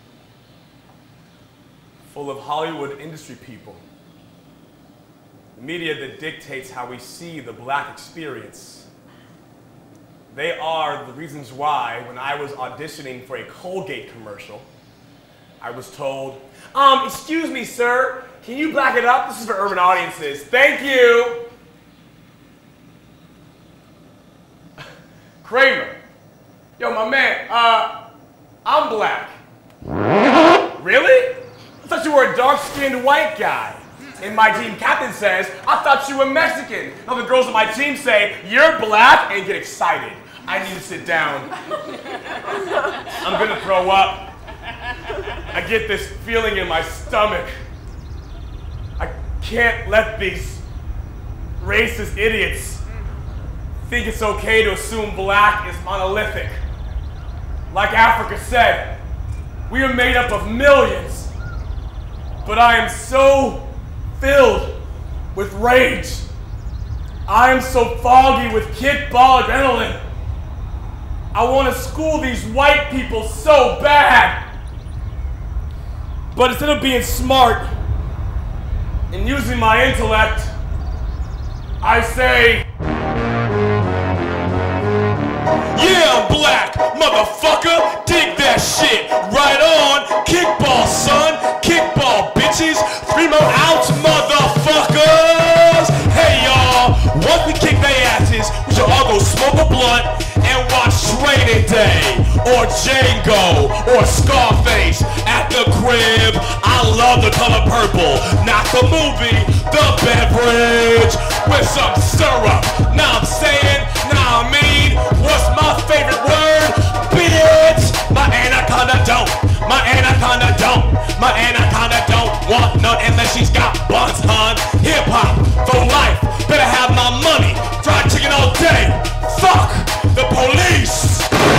full of Hollywood industry people, the media that dictates how we see the black experience. They are the reasons why, when I was auditioning for a Colgate commercial, I was told, excuse me, sir, can you black it up? This is for urban audiences. Thank you. Kramer. Yo, my man, I'm black. Really? I thought you were a dark-skinned white guy. And my team captain says, I thought you were Mexican. Now the girls on my team say, you're black, and get excited. I need to sit down. I'm gonna throw up. I get this feeling in my stomach. I can't let these racist idiots think it's okay to assume black is monolithic. Like Africa said, we are made up of millions, but I am so filled with rage. I am so foggy with kickball adrenaline. I want to school these white people so bad. But instead of being smart and using my intellect, I say, Yeah, I'm black, motherfucker. Dig that shit. Right on. Kickball, son. Kickball, bitches. 3 more outs, motherfuckers. Hey, y'all. Once we kick their asses, we should all go smoke a blunt and watch Training Day or Django or Scarface at the crib. I love the color purple, not the movie, the beverage with some syrup. Now I'm saying, now I mean, what's my favorite word? Bitch! My anaconda don't. My anaconda don't. My anaconda don't want none unless she's got buns, hun. Hip hop for life. Better have my money. Fried chicken all day. Fuck the police.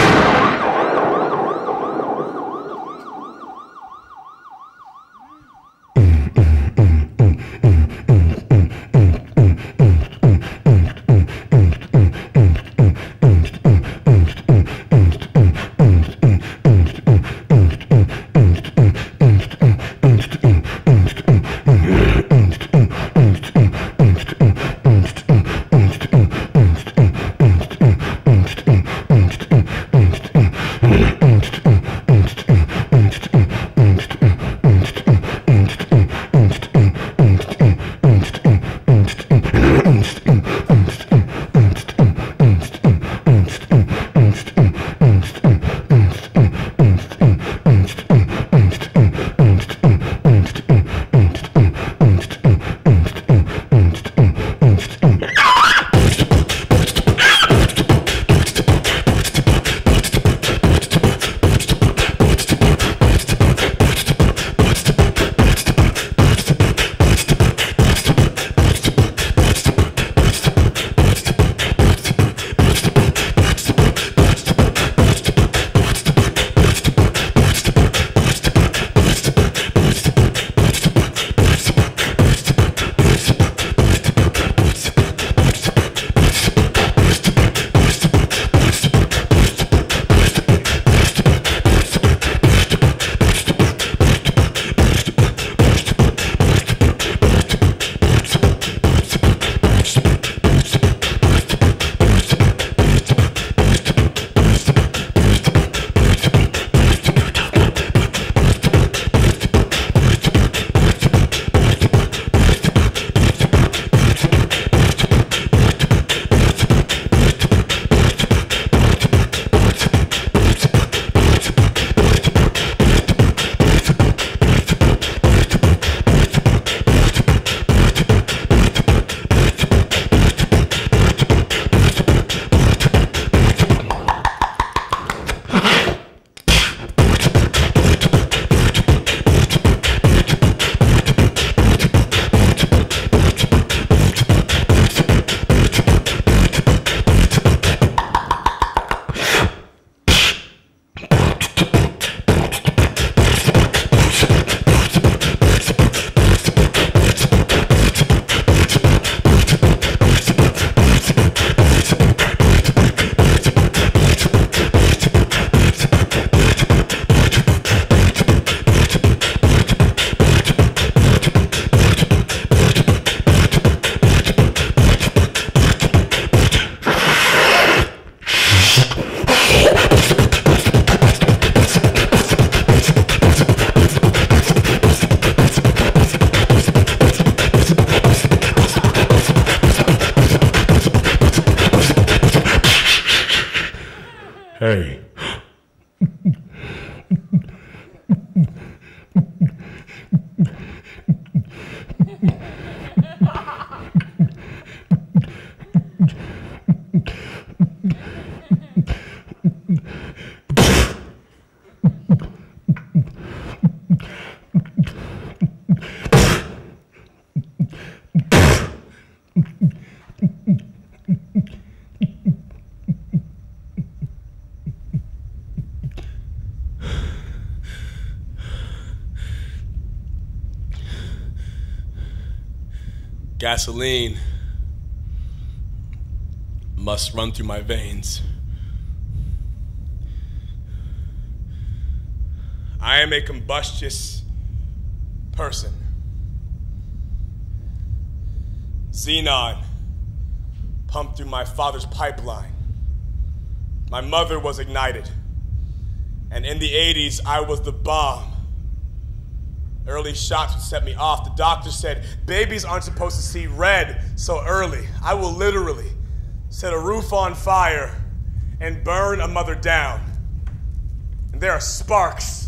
Hey. Gasoline must run through my veins. I am a combustious person. Xenon pumped through my father's pipeline. My mother was ignited. And in the 80s, I was the bomb. Early shots would set me off. The doctor said, babies aren't supposed to see red so early. I will literally set a roof on fire and burn a mother down. And there are sparks.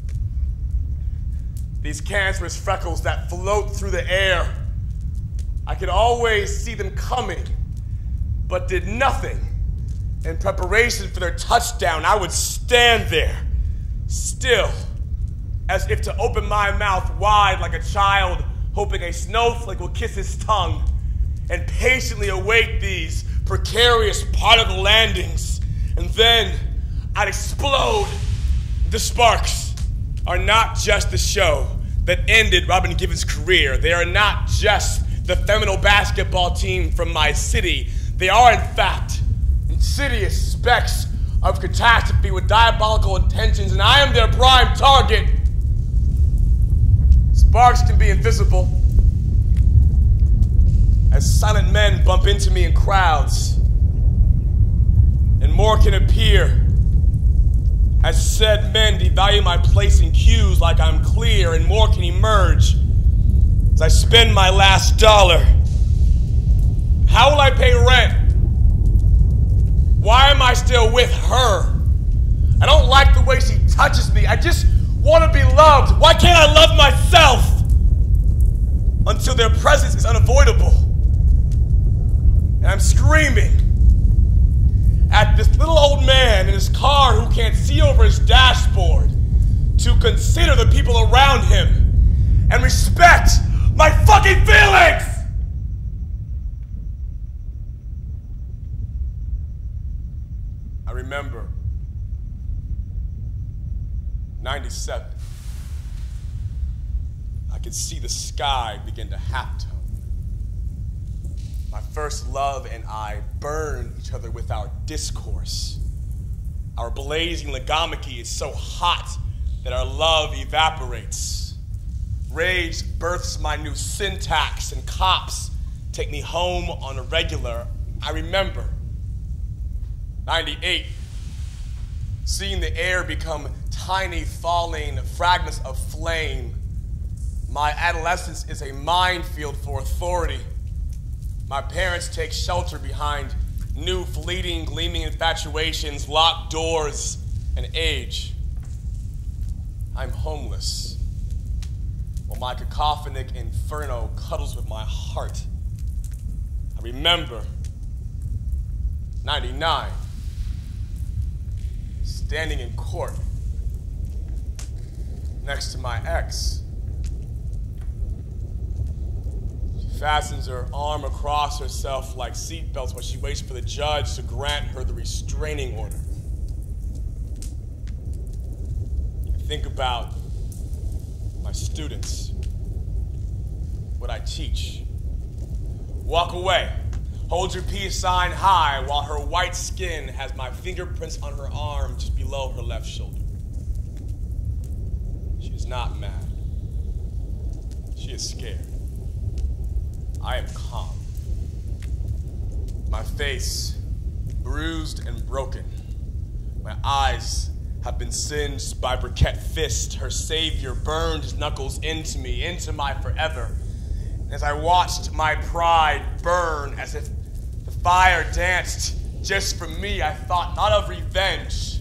These cancerous freckles that float through the air. I could always see them coming, but did nothing. In preparation for their touchdown, I would stand there, still, as if to open my mouth wide like a child, hoping a snowflake will kiss his tongue, and patiently await these precarious particle landings. And then I'd explode. The sparks are not just the show that ended Robin Givens' career. They are not just the feminine basketball team from my city. They are, in fact, insidious specks of catastrophe with diabolical intentions, and I am their prime target. Sparks can be invisible, as silent men bump into me in crowds, and more can appear as said men devalue my place in queues like I'm clear, and more can emerge as I spend my last dollar. How will I pay rent? Why am I still with her? I don't like the way she touches me. I just want to be loved. Why can't I love myself? Until their presence is unavoidable. And I'm screaming at this little old man in his car who can't see over his dashboard to consider the people around him and respect my fucking feelings! I remember 97. I could see the sky begin to halftone. My first love and I burned each other with our discourse. Our blazing logomachy is so hot that our love evaporates. Rage births my new syntax, and cops take me home on a regular. I remember 98, seeing the air become tiny falling fragments of flame. My adolescence is a minefield for authority. My parents take shelter behind new fleeting, gleaming infatuations, locked doors, and age. I'm homeless, while my cacophonic inferno cuddles with my heart. I remember 99, standing in court next to my ex. She fastens her arm across herself like seatbelts while she waits for the judge to grant her the restraining order. I think about my students, what I teach. Walk away. Hold your peace sign high while her white skin has my fingerprints on her arm just below her left shoulder. She is not mad. She is scared. I am calm. My face bruised and broken. My eyes have been singed by Briquette fist. Her savior burned his knuckles into me, into my forever. As I watched my pride burn as if the fire danced just for me, I thought not of revenge,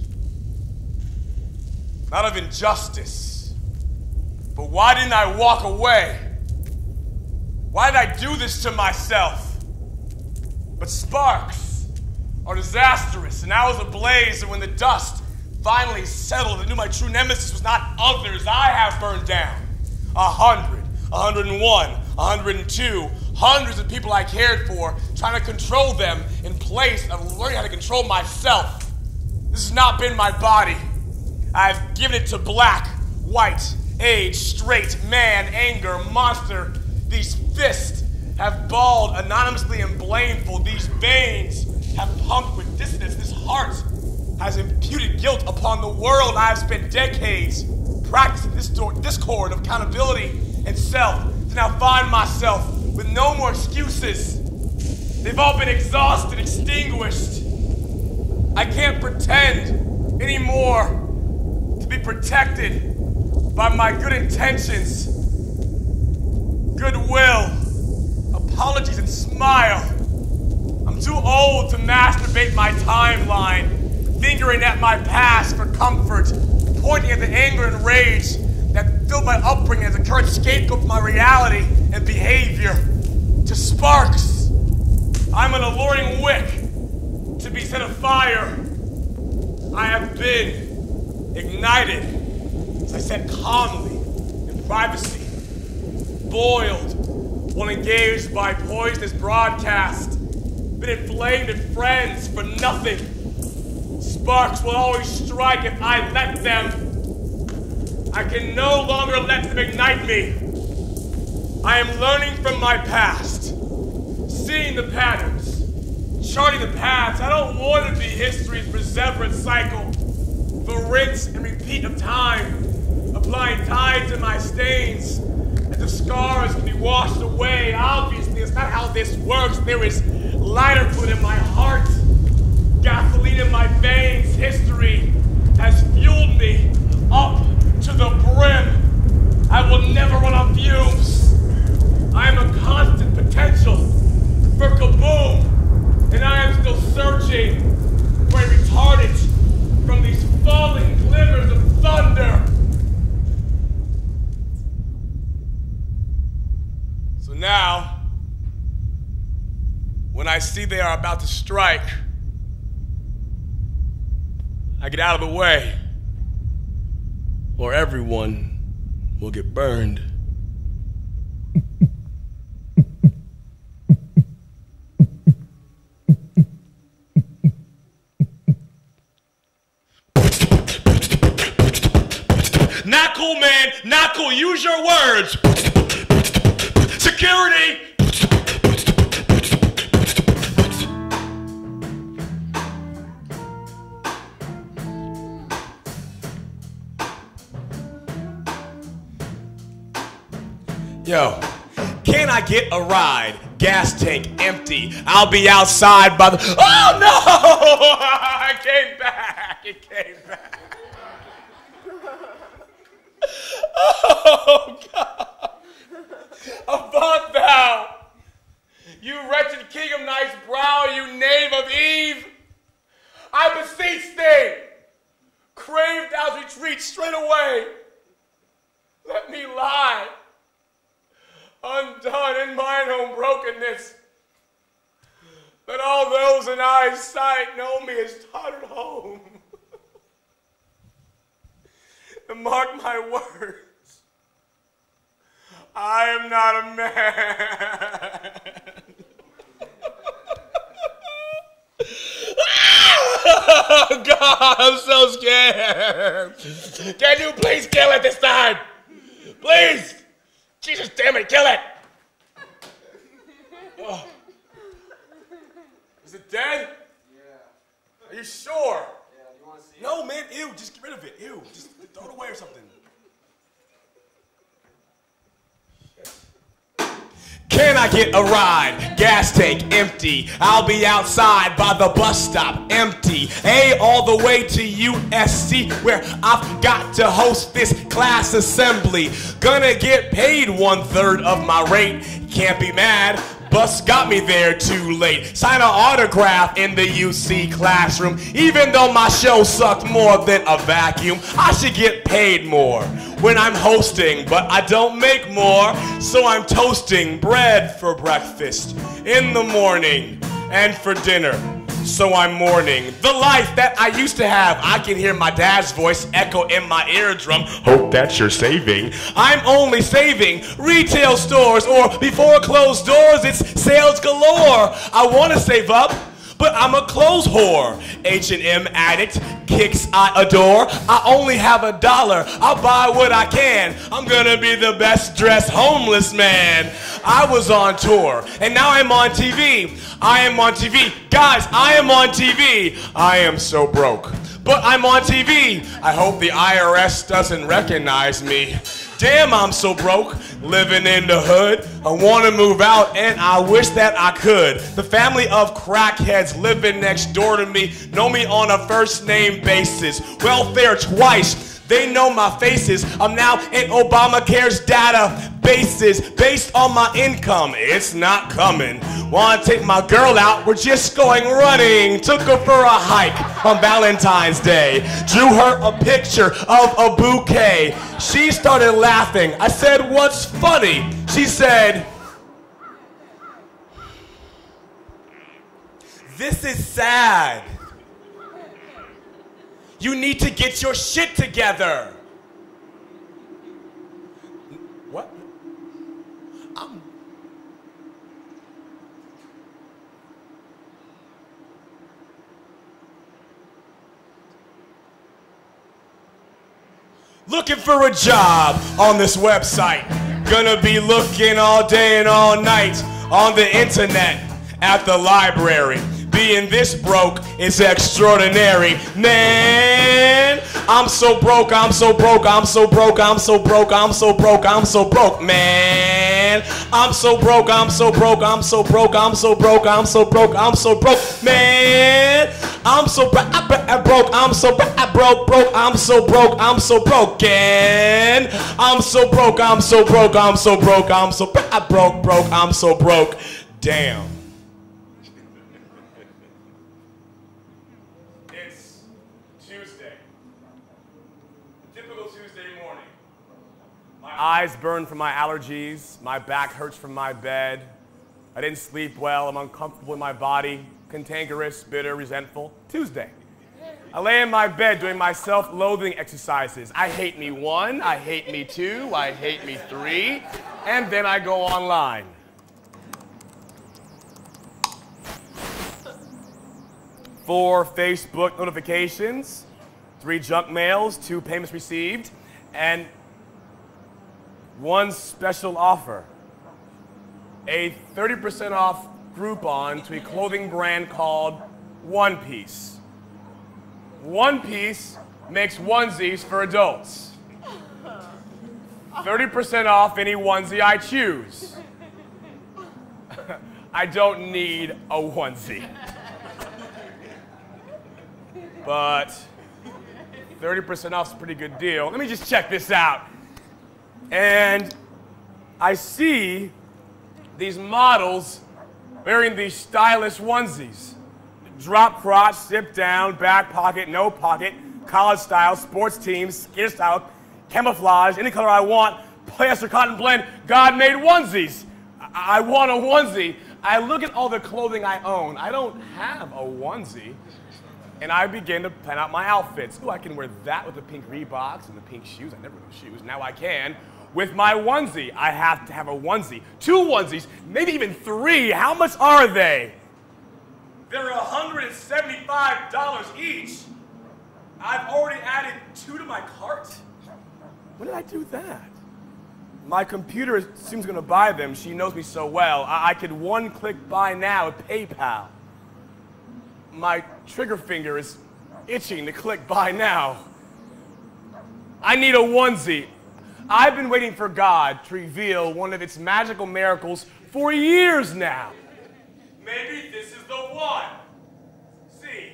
not of injustice, but why didn't I walk away? Why did I do this to myself? But sparks are disastrous, and I was ablaze, and when the dust finally settled, I knew my true nemesis was not others I have burned down. 100, 101, 102, hundreds of people I cared for, trying to control them in place of learning how to control myself. This has not been my body. I've given it to black, white, age, straight, man, anger, monster. These fists have balled anonymously and blameful. These veins have pumped with dissonance. This heart has imputed guilt upon the world. I have spent decades practicing this discord of accountability and self to now find myself with no more excuses. They've all been exhausted, extinguished. I can't pretend anymore to be protected by my good intentions, goodwill, apologies, and smile. I'm too old to masturbate my timeline, fingering at my past for comfort, pointing at the anger and rage that filled my upbringing as a current scapegoat for my reality and behavior. To sparks, I'm an alluring wick to be set afire. I have been ignited, as I said calmly, in privacy, boiled while engaged by poisonous broadcast, been inflamed in friends for nothing. Sparks will always strike if I let them. I can no longer let them ignite me. I am learning from my past, seeing the patterns, charting the paths. I don't want to be history's perseverance cycle, the rinse and repeat of time, applying tide to my stains, and the scars can be washed away. Obviously, it's not how this works. There is lighter fluid in my heart, gasoline in my veins. History has fueled me up to the brim. I will never run on fumes. I am a constant potential for kaboom, and I am still searching for a retardant from these falling glimmers of thunder. So now, when I see they are about to strike, I get out of the way, or everyone will get burned. Not cool, man. Not cool. Use your words. Security. Yo, can I get a ride? Gas tank empty. I'll be outside by the... Oh, no! I came back. It came back. Oh, God. Avaunt thou, you wretched king of nice brow, you knave of Eve. I beseech thee, crave thou's retreat straight away. Let me lie, undone in mine own brokenness. Let all those in eyesight know me as tottered home. And mark my words, I am not a man. Oh, God, I'm so scared. Can you please kill it this time? Please. Jesus damn it, kill it. Oh. Is it dead? Yeah. Are you sure? Yeah, do you want to see it? No, man, ew, just get rid of it. Ew, just throw it away or something. Can I get a ride? Gas tank empty. I'll be outside by the bus stop empty. A all the way to USC where I've got to host this class assembly. Gonna get paid 1/3 of my rate. Can't be mad. Bus got me there too late. Sign an autograph in the UC classroom. Even though my show sucked more than a vacuum, I should get paid more when I'm hosting, but I don't make more, so I'm toasting bread for breakfast in the morning and for dinner. So I'm mourning the life that I used to have. I can hear my dad's voice echo in my eardrum. Hope that you're saving. I'm only saving retail stores, or before closed doors, it's sales galore. I want to save up, but I'm a clothes whore. H&M addict, kicks I adore. I only have $1. I'll buy what I can. I'm gonna be the best dressed homeless man. I was on tour, and now I'm on TV. I am on TV. Guys, I am on TV. I am so broke, but I'm on TV. I hope the IRS doesn't recognize me. Damn, I'm so broke, living in the hood. I want to move out, and I wish that I could. The family of crackheads living next door to me know me on a first name basis. Welfare twice, they know my faces. I'm now in Obamacare's databases. Based on my income, it's not coming. Wanna take my girl out, we're just going running. Took her for a hike on Valentine's Day. Drew her a picture of a bouquet. She started laughing. I said, what's funny? She said, this is sad. You need to get your shit together. What? Looking for a job on this website. Gonna be looking all day and all night on the internet, at the library. Being this broke is extraordinary. Man, I'm so broke, I'm so broke, I'm so broke, I'm so broke, I'm so broke, I'm so broke, man. I'm so broke, I'm so broke, I'm so broke, I'm so broke, I'm so broke, I'm so broke, man. I'm so broke, I'm so broke, I'm so broke, I'm so broken. I'm so broke, I'm so broke, I'm so broke, I'm so broke, I'm so broke. Damn. It's Tuesday. Typical Tuesday morning. My eyes burn from my allergies. My back hurts from my bed. I didn't sleep well. I'm uncomfortable in my body. Cantankerous, bitter, resentful. Tuesday. I lay in my bed doing my self-loathing exercises. I hate me 1, I hate me 2, I hate me 3, and then I go online. Four Facebook notifications, 3 junk mails, 2 payments received, and 1 special offer. A 30% off Groupon to a clothing brand called One Piece. One Piece makes onesies for adults. 30% off any onesie I choose. I don't need a onesie. But 30% off is a pretty good deal. Let me just check this out. And I see these models wearing these stylish onesies. Drop crotch, zip down, back pocket, no pocket, college style, sports teams, skin style, camouflage, any color I want, polyester cotton blend, God-made onesies. I want a onesie. I look at all the clothing I own. I don't have a onesie. And I begin to plan out my outfits. Ooh, I can wear that with the pink Reeboks and the pink shoes. I never wear shoes. Now I can. With my onesie, I have to have a onesie. 2 onesies, maybe even 3. How much are they? They're $175 each. I've already added 2 to my cart. When did I do that? My computer seems going to buy them. She knows me so well. I could one-click buy now with PayPal. My trigger finger is itching to click buy now. I need a onesie. I've been waiting for God to reveal one of its magical miracles for years now. Maybe this is the one. See?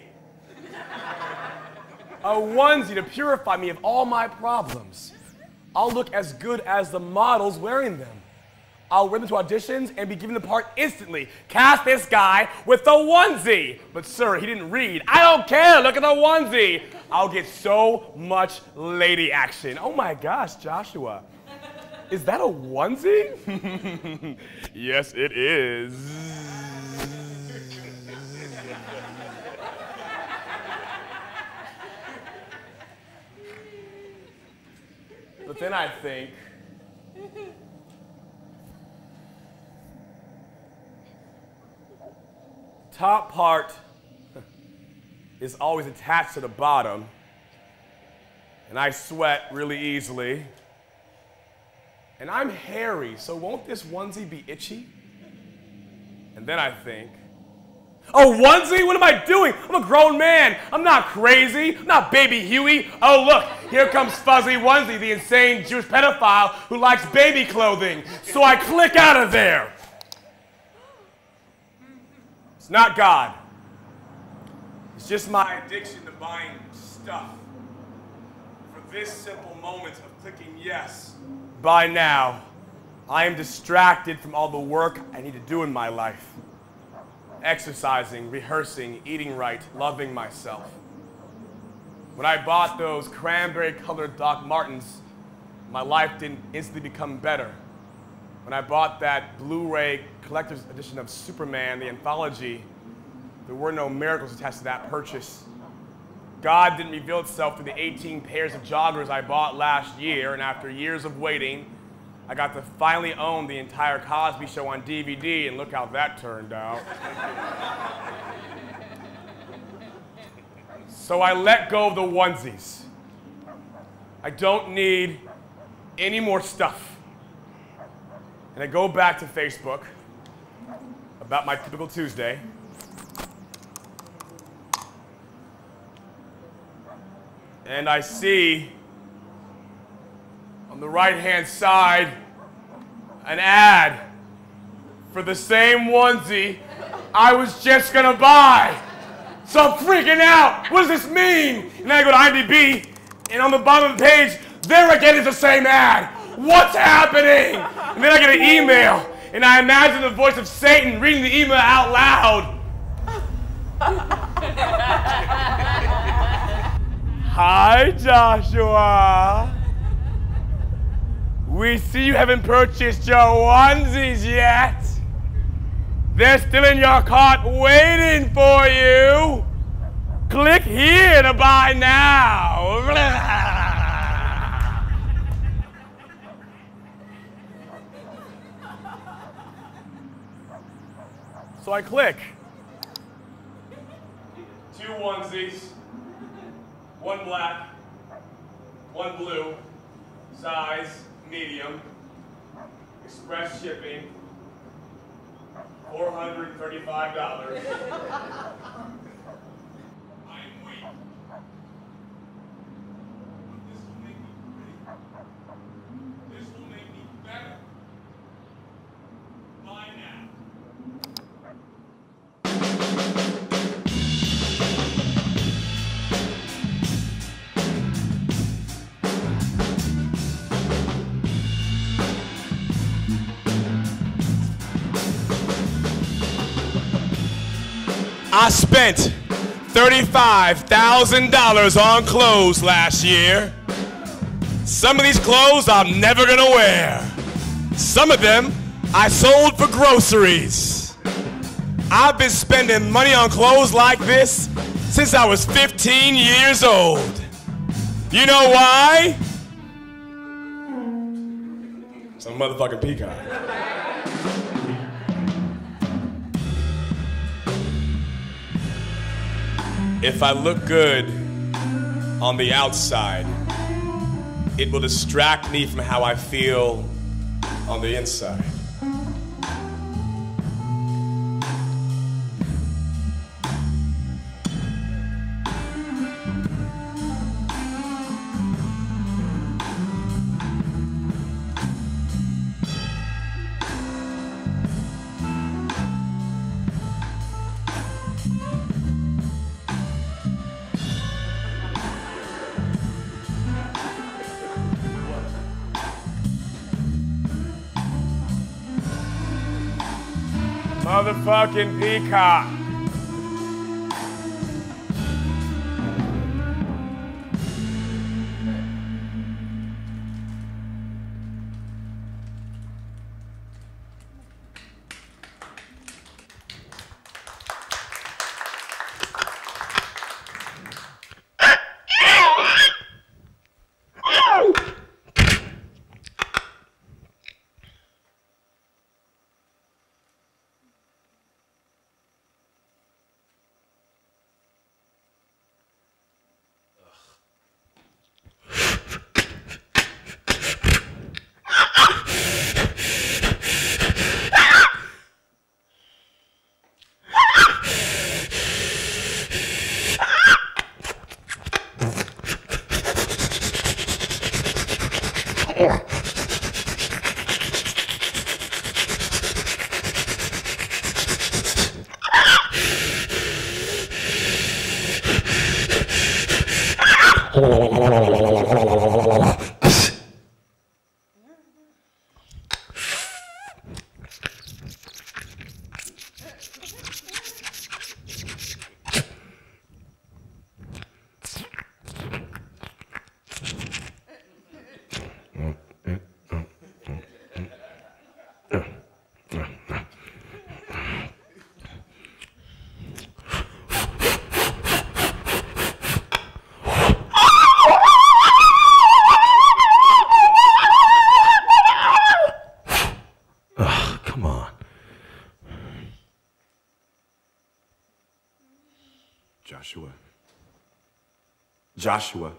A onesie to purify me of all my problems. I'll look as good as the models wearing them. I'll wear them to auditions and be given the part instantly. Cast this guy with the onesie. But sir, he didn't read. I don't care, look at the onesie. I'll get so much lady action. Oh my gosh, Joshua. Is that a onesie? Yes, it is. But then I think, top part is always attached to the bottom, and I sweat really easily. And I'm hairy, so won't this onesie be itchy? And then I think, A onesie? What am I doing? I'm a grown man. I'm not crazy. I'm not Baby Huey. Oh, look, here comes Fuzzy Onesie, the insane Jewish pedophile who likes baby clothing. So I click out of there. It's not God. It's just my addiction to buying stuff. For this simple moment of clicking yes, by now, I am distracted from all the work I need to do in my life. Exercising, rehearsing, eating right, loving myself. When I bought those cranberry-colored Doc Martens, my life didn't instantly become better. When I bought that Blu-ray collector's edition of Superman, the anthology, there were no miracles attached to that purchase. God didn't reveal itself through the 18 pairs of joggers I bought last year, and after years of waiting, I got to finally own the entire Cosby Show on DVD, and look how that turned out. So I let go of the onesies. I don't need any more stuff. And I go back to Facebook about my typical Tuesday. And I see on the right-hand side an ad for the same onesie I was just gonna buy. So I'm freaking out. What does this mean? And then I go to IMDb, and on the bottom of the page, there again is the same ad. What's happening? And then I get an email, and I imagine the voice of Satan reading the email out loud. Hi, Joshua. We see you haven't purchased your onesies yet. They're still in your cart waiting for you. Click here to buy now. So I click. 2 onesies. 1 black, 1 blue, size medium, express shipping, $435. I'm weak. This will make me pretty. This will make me better. Buy now. I spent $35,000 on clothes last year. Some of these clothes I'm never gonna wear. Some of them I sold for groceries. I've been spending money on clothes like this since I was 15 years old. You know why? Some motherfucking peacock. If I look good on the outside, it will distract me from how I feel on the inside. Motherfucking peacock. Come on.
Joshua. Joshua.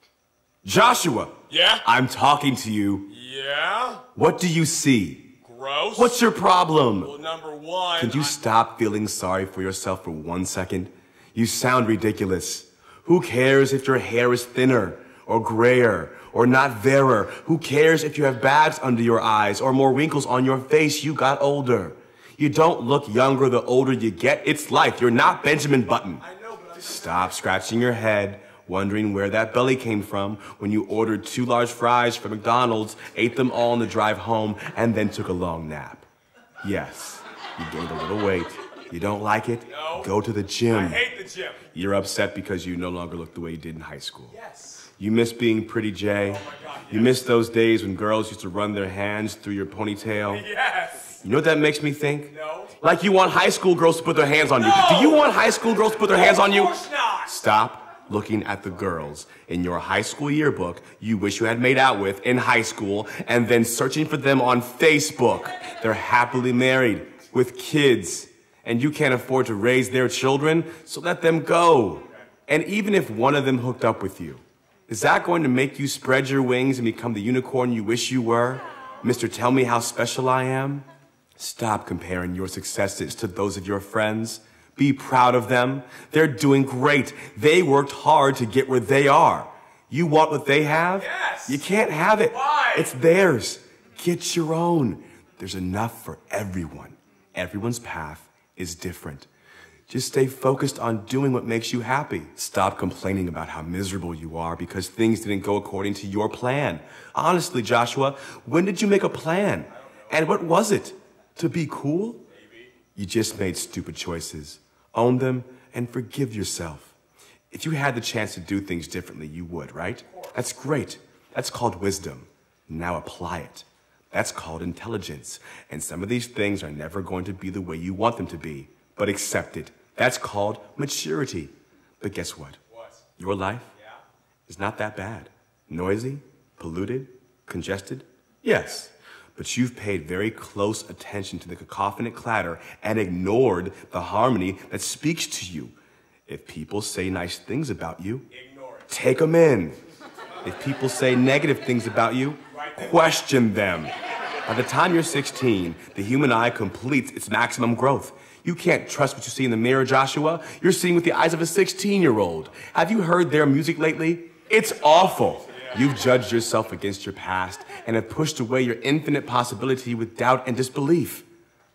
Joshua!
Yeah?
I'm talking to you.
Yeah?
What do you see?
Gross.
What's your problem?
Well, number one.
Can you stop feeling sorry for yourself for 1 second? You sound ridiculous. Who cares if your hair is thinner or grayer or not verer? Who cares if you have bags under your eyes or more wrinkles on your face? You got older. You don't look younger the older you get. It's life. You're not Benjamin Button.
I know, but
Stop scratching your head, wondering where that belly came from when you ordered 2 large fries from McDonald's, ate them all on the drive home, and then took a long nap. Yes, you gained a little weight. You don't like it?
No.
Go to the gym.
I hate the gym.
You're upset because you no longer look the way you did in high school.
Yes.
You miss being Pretty Jay.
Oh my God,
You miss those days when girls used to run their hands through your ponytail.
Yes.
You know what that makes me think?
No.
Like you want high school girls to put their hands on you. Do you want high school girls to put their hands on you?
Of course not.
Stop looking at the girls in your high school yearbook you wish you had made out with in high school and then searching for them on Facebook. They're happily married with kids and you can't afford to raise their children, so let them go. And even if one of them hooked up with you, is that going to make you spread your wings and become the unicorn you wish you were? Mr. Tell Me How Special I Am? Stop comparing your successes to those of your friends. Be proud of them. They're doing great. They worked hard to get where they are. You want what they have?
Yes.
You can't have it.
Why?
It's theirs. Get your own. There's enough for everyone. Everyone's path is different. Just stay focused on doing what makes you happy. Stop complaining about how miserable you are because things didn't go according to your plan. Honestly, Joshua, when did you make a plan? And what was it? To be cool? You just made stupid choices. Own them and forgive yourself. If you had the chance to do things differently, you would, right? That's great. That's called wisdom. Now apply it. That's called intelligence. And some of these things are never going to be the way you want them to be, but accept it. That's called maturity. But guess what?
What?
Your life
Yeah?
is not that bad. Noisy, polluted, congested? Yes. But you've paid very close attention to the cacophonic clatter and ignored the harmony that speaks to you. If people say nice things about you,
Ignore it.
take them in. If people say negative things about you, question them. By the time you're 16, the human eye completes its maximum growth. You can't trust what you see in the mirror, Joshua. You're seeing with the eyes of a 16-year-old. Have you heard their music lately? It's awful. You've judged yourself against your past and have pushed away your infinite possibility with doubt and disbelief.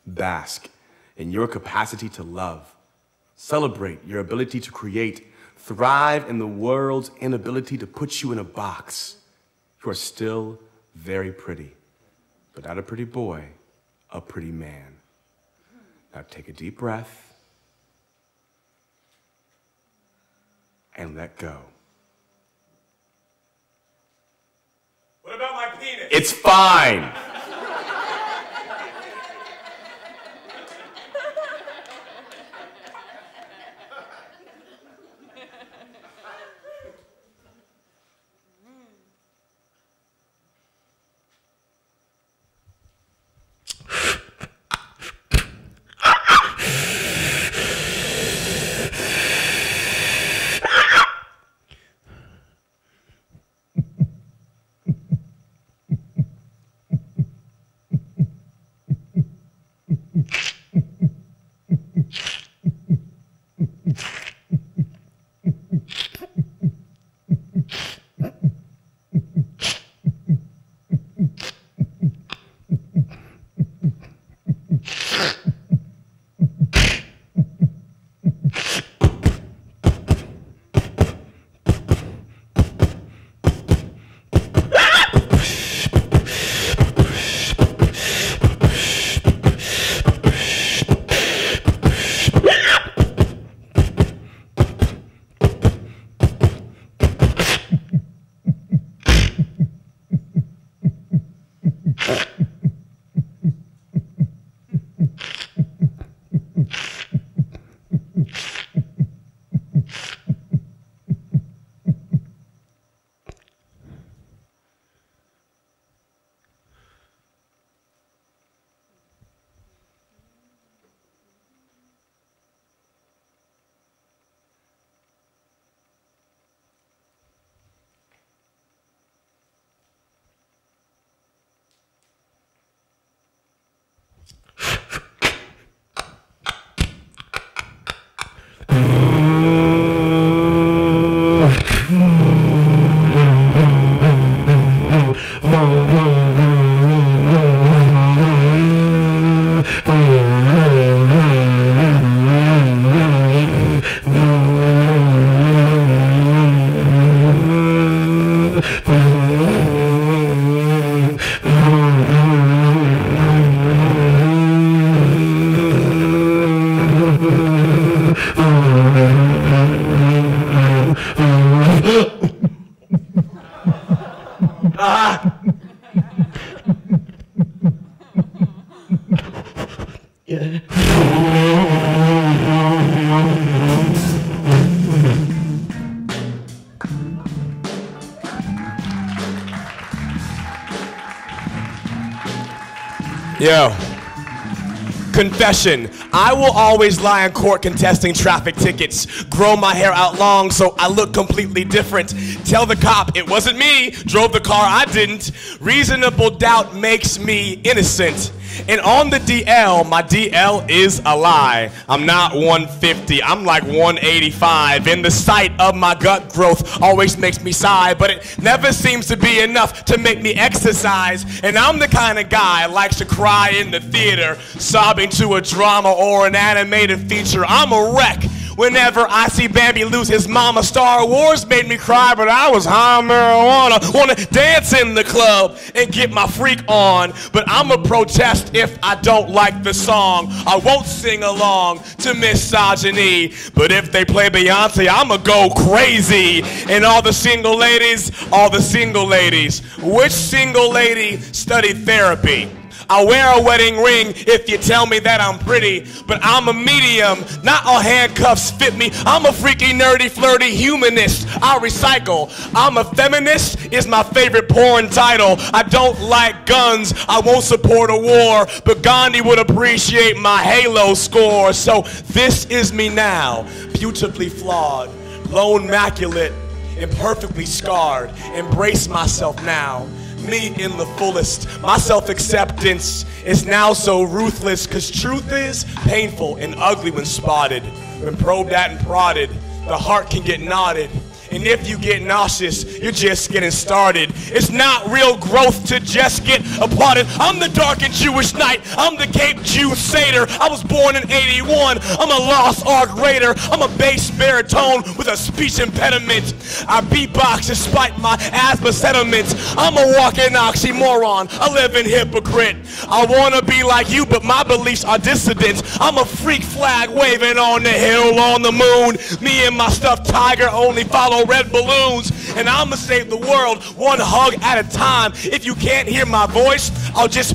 Bask in your capacity to love. Celebrate your ability to create. Thrive in the world's inability to put you in a box. You are still very pretty, but not a pretty boy, a pretty man. Now take a deep breath and let go.
What about my penis?
It's fine.
Yo. Confession, I will always lie in court contesting traffic tickets. Grow my hair out long so I look completely different. Tell the cop it wasn't me, drove the car, I didn't. Reasonable doubt makes me innocent. And on the DL, my DL is a lie. I'm not 150, I'm like 185. And the sight of my gut growth always makes me sigh, but it never seems to be enough to make me exercise. And I'm the kind of guy likes to cry in the theater, sobbing to a drama or an animated feature. I'm a wreck whenever I see Bambi lose his mama. Star Wars made me cry, but I was high on marijuana. Wanna dance in the club and get my freak on, but I'ma protest if I don't like the song. I won't sing along to misogyny, but if they play Beyonce, I'ma go crazy. And all the single ladies, which single lady studied therapy? I wear a wedding ring if you tell me that I'm pretty, but I'm a medium, not all handcuffs fit me. I'm a freaky, nerdy, flirty humanist. I recycle. I'm a feminist is my favorite porn title. I don't like guns, I won't support a war, but Gandhi would appreciate my Halo score. So this is me now, beautifully flawed, lone immaculate, imperfectly scarred. Embrace myself now. Me in the fullest. My self-acceptance is now so ruthless, cause truth is painful and ugly when spotted. When probed at and prodded, the heart can get knotted. And if you get nauseous, you're just getting started. It's not real growth to just get applauded. I'm the dark and Jewish knight. I'm the Cape Jew satyr. I was born in 81. I'm a lost ark raider. I'm a bass baritone with a speech impediment. I beatbox despite my asthma sediments. I'm a walking oxymoron, a living hypocrite. I wanna be like you, but my beliefs are dissident. I'm a freak flag waving on the hill on the moon. Me and my stuffed tiger only follow red balloons, and I'ma save the world one hug at a time. If you can't hear my voice, I'll just,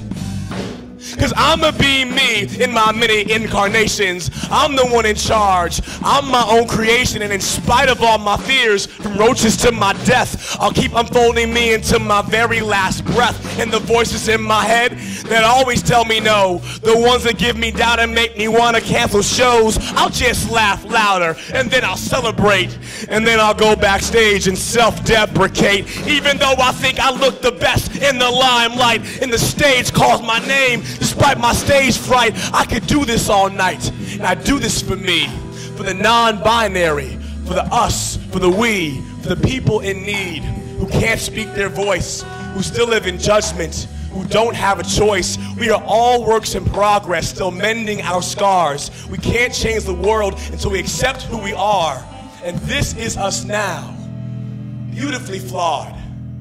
cause I'ma be me in my many incarnations. I'm the one in charge. I'm my own creation, and in spite of all my fears, from roaches to my death, I'll keep unfolding me into my very last breath. And the voices in my head that always tell me no, the ones that give me doubt and make me wanna cancel shows, I'll just laugh louder, and then I'll celebrate, and then I'll go backstage and self-deprecate. Even though I think I look the best in the limelight, and the stage calls my name, despite my stage fright, I could do this all night. And I do this for me, for the non-binary, for the us, for the we, for the people in need, who can't speak their voice, who still live in judgment, who don't have a choice. We are all works in progress, still mending our scars. We can't change the world until we accept who we are. And this is us now, beautifully flawed,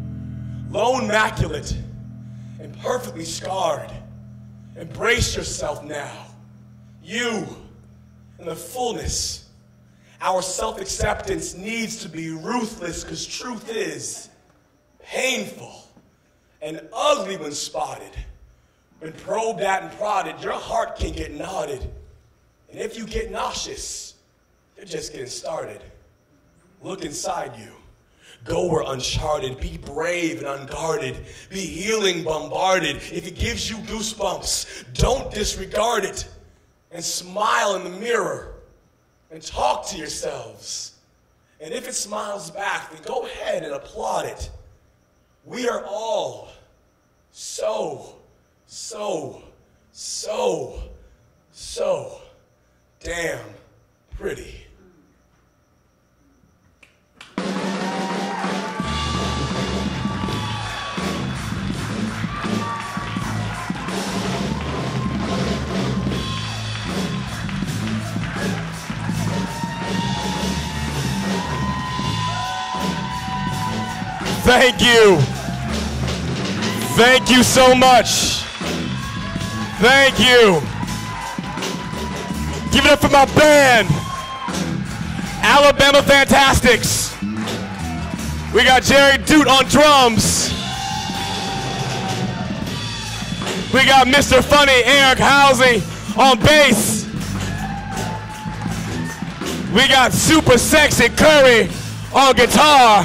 lone immaculate, and perfectly scarred. Embrace yourself now. You, in the fullness. Our self-acceptance needs to be ruthless, because truth is painful and ugly when spotted. When probed at and prodded, your heart can get knotted. And if you get nauseous, you're just getting started. Look inside you. Go where uncharted. Be brave and unguarded. Be healing bombarded. If it gives you goosebumps, don't disregard it. And smile in the mirror and talk to yourselves. And if it smiles back, then go ahead and applaud it. We are all so damn pretty. Thank you. Thank you so much. Thank you. Give it up for my band, Alabama Fantastics. We got Jerry Doot on drums. We got Mr. Funny, Eric Housey on bass. We got Super Sexy Curry on guitar.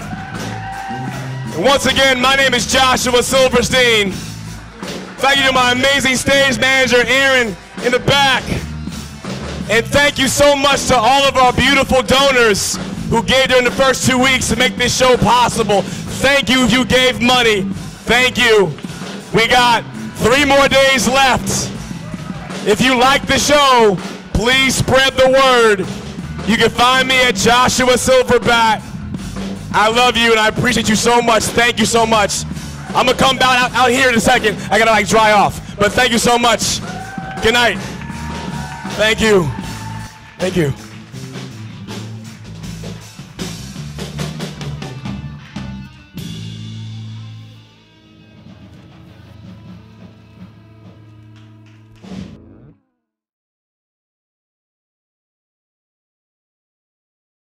And once again, my name is Joshua Silverstein. Thank you to my amazing stage manager, Aaron, in the back. And thank you so much to all of our beautiful donors who gave during the first 2 weeks to make this show possible. Thank you if you gave money. Thank you. We got 3 more days left. If you like the show, please spread the word. You can find me at Joshua Silverbat. I love you and I appreciate you so much. Thank you so much. I'm gonna come out here in a second. I gotta like dry off. But thank you so much. Good night. Thank you. Thank you.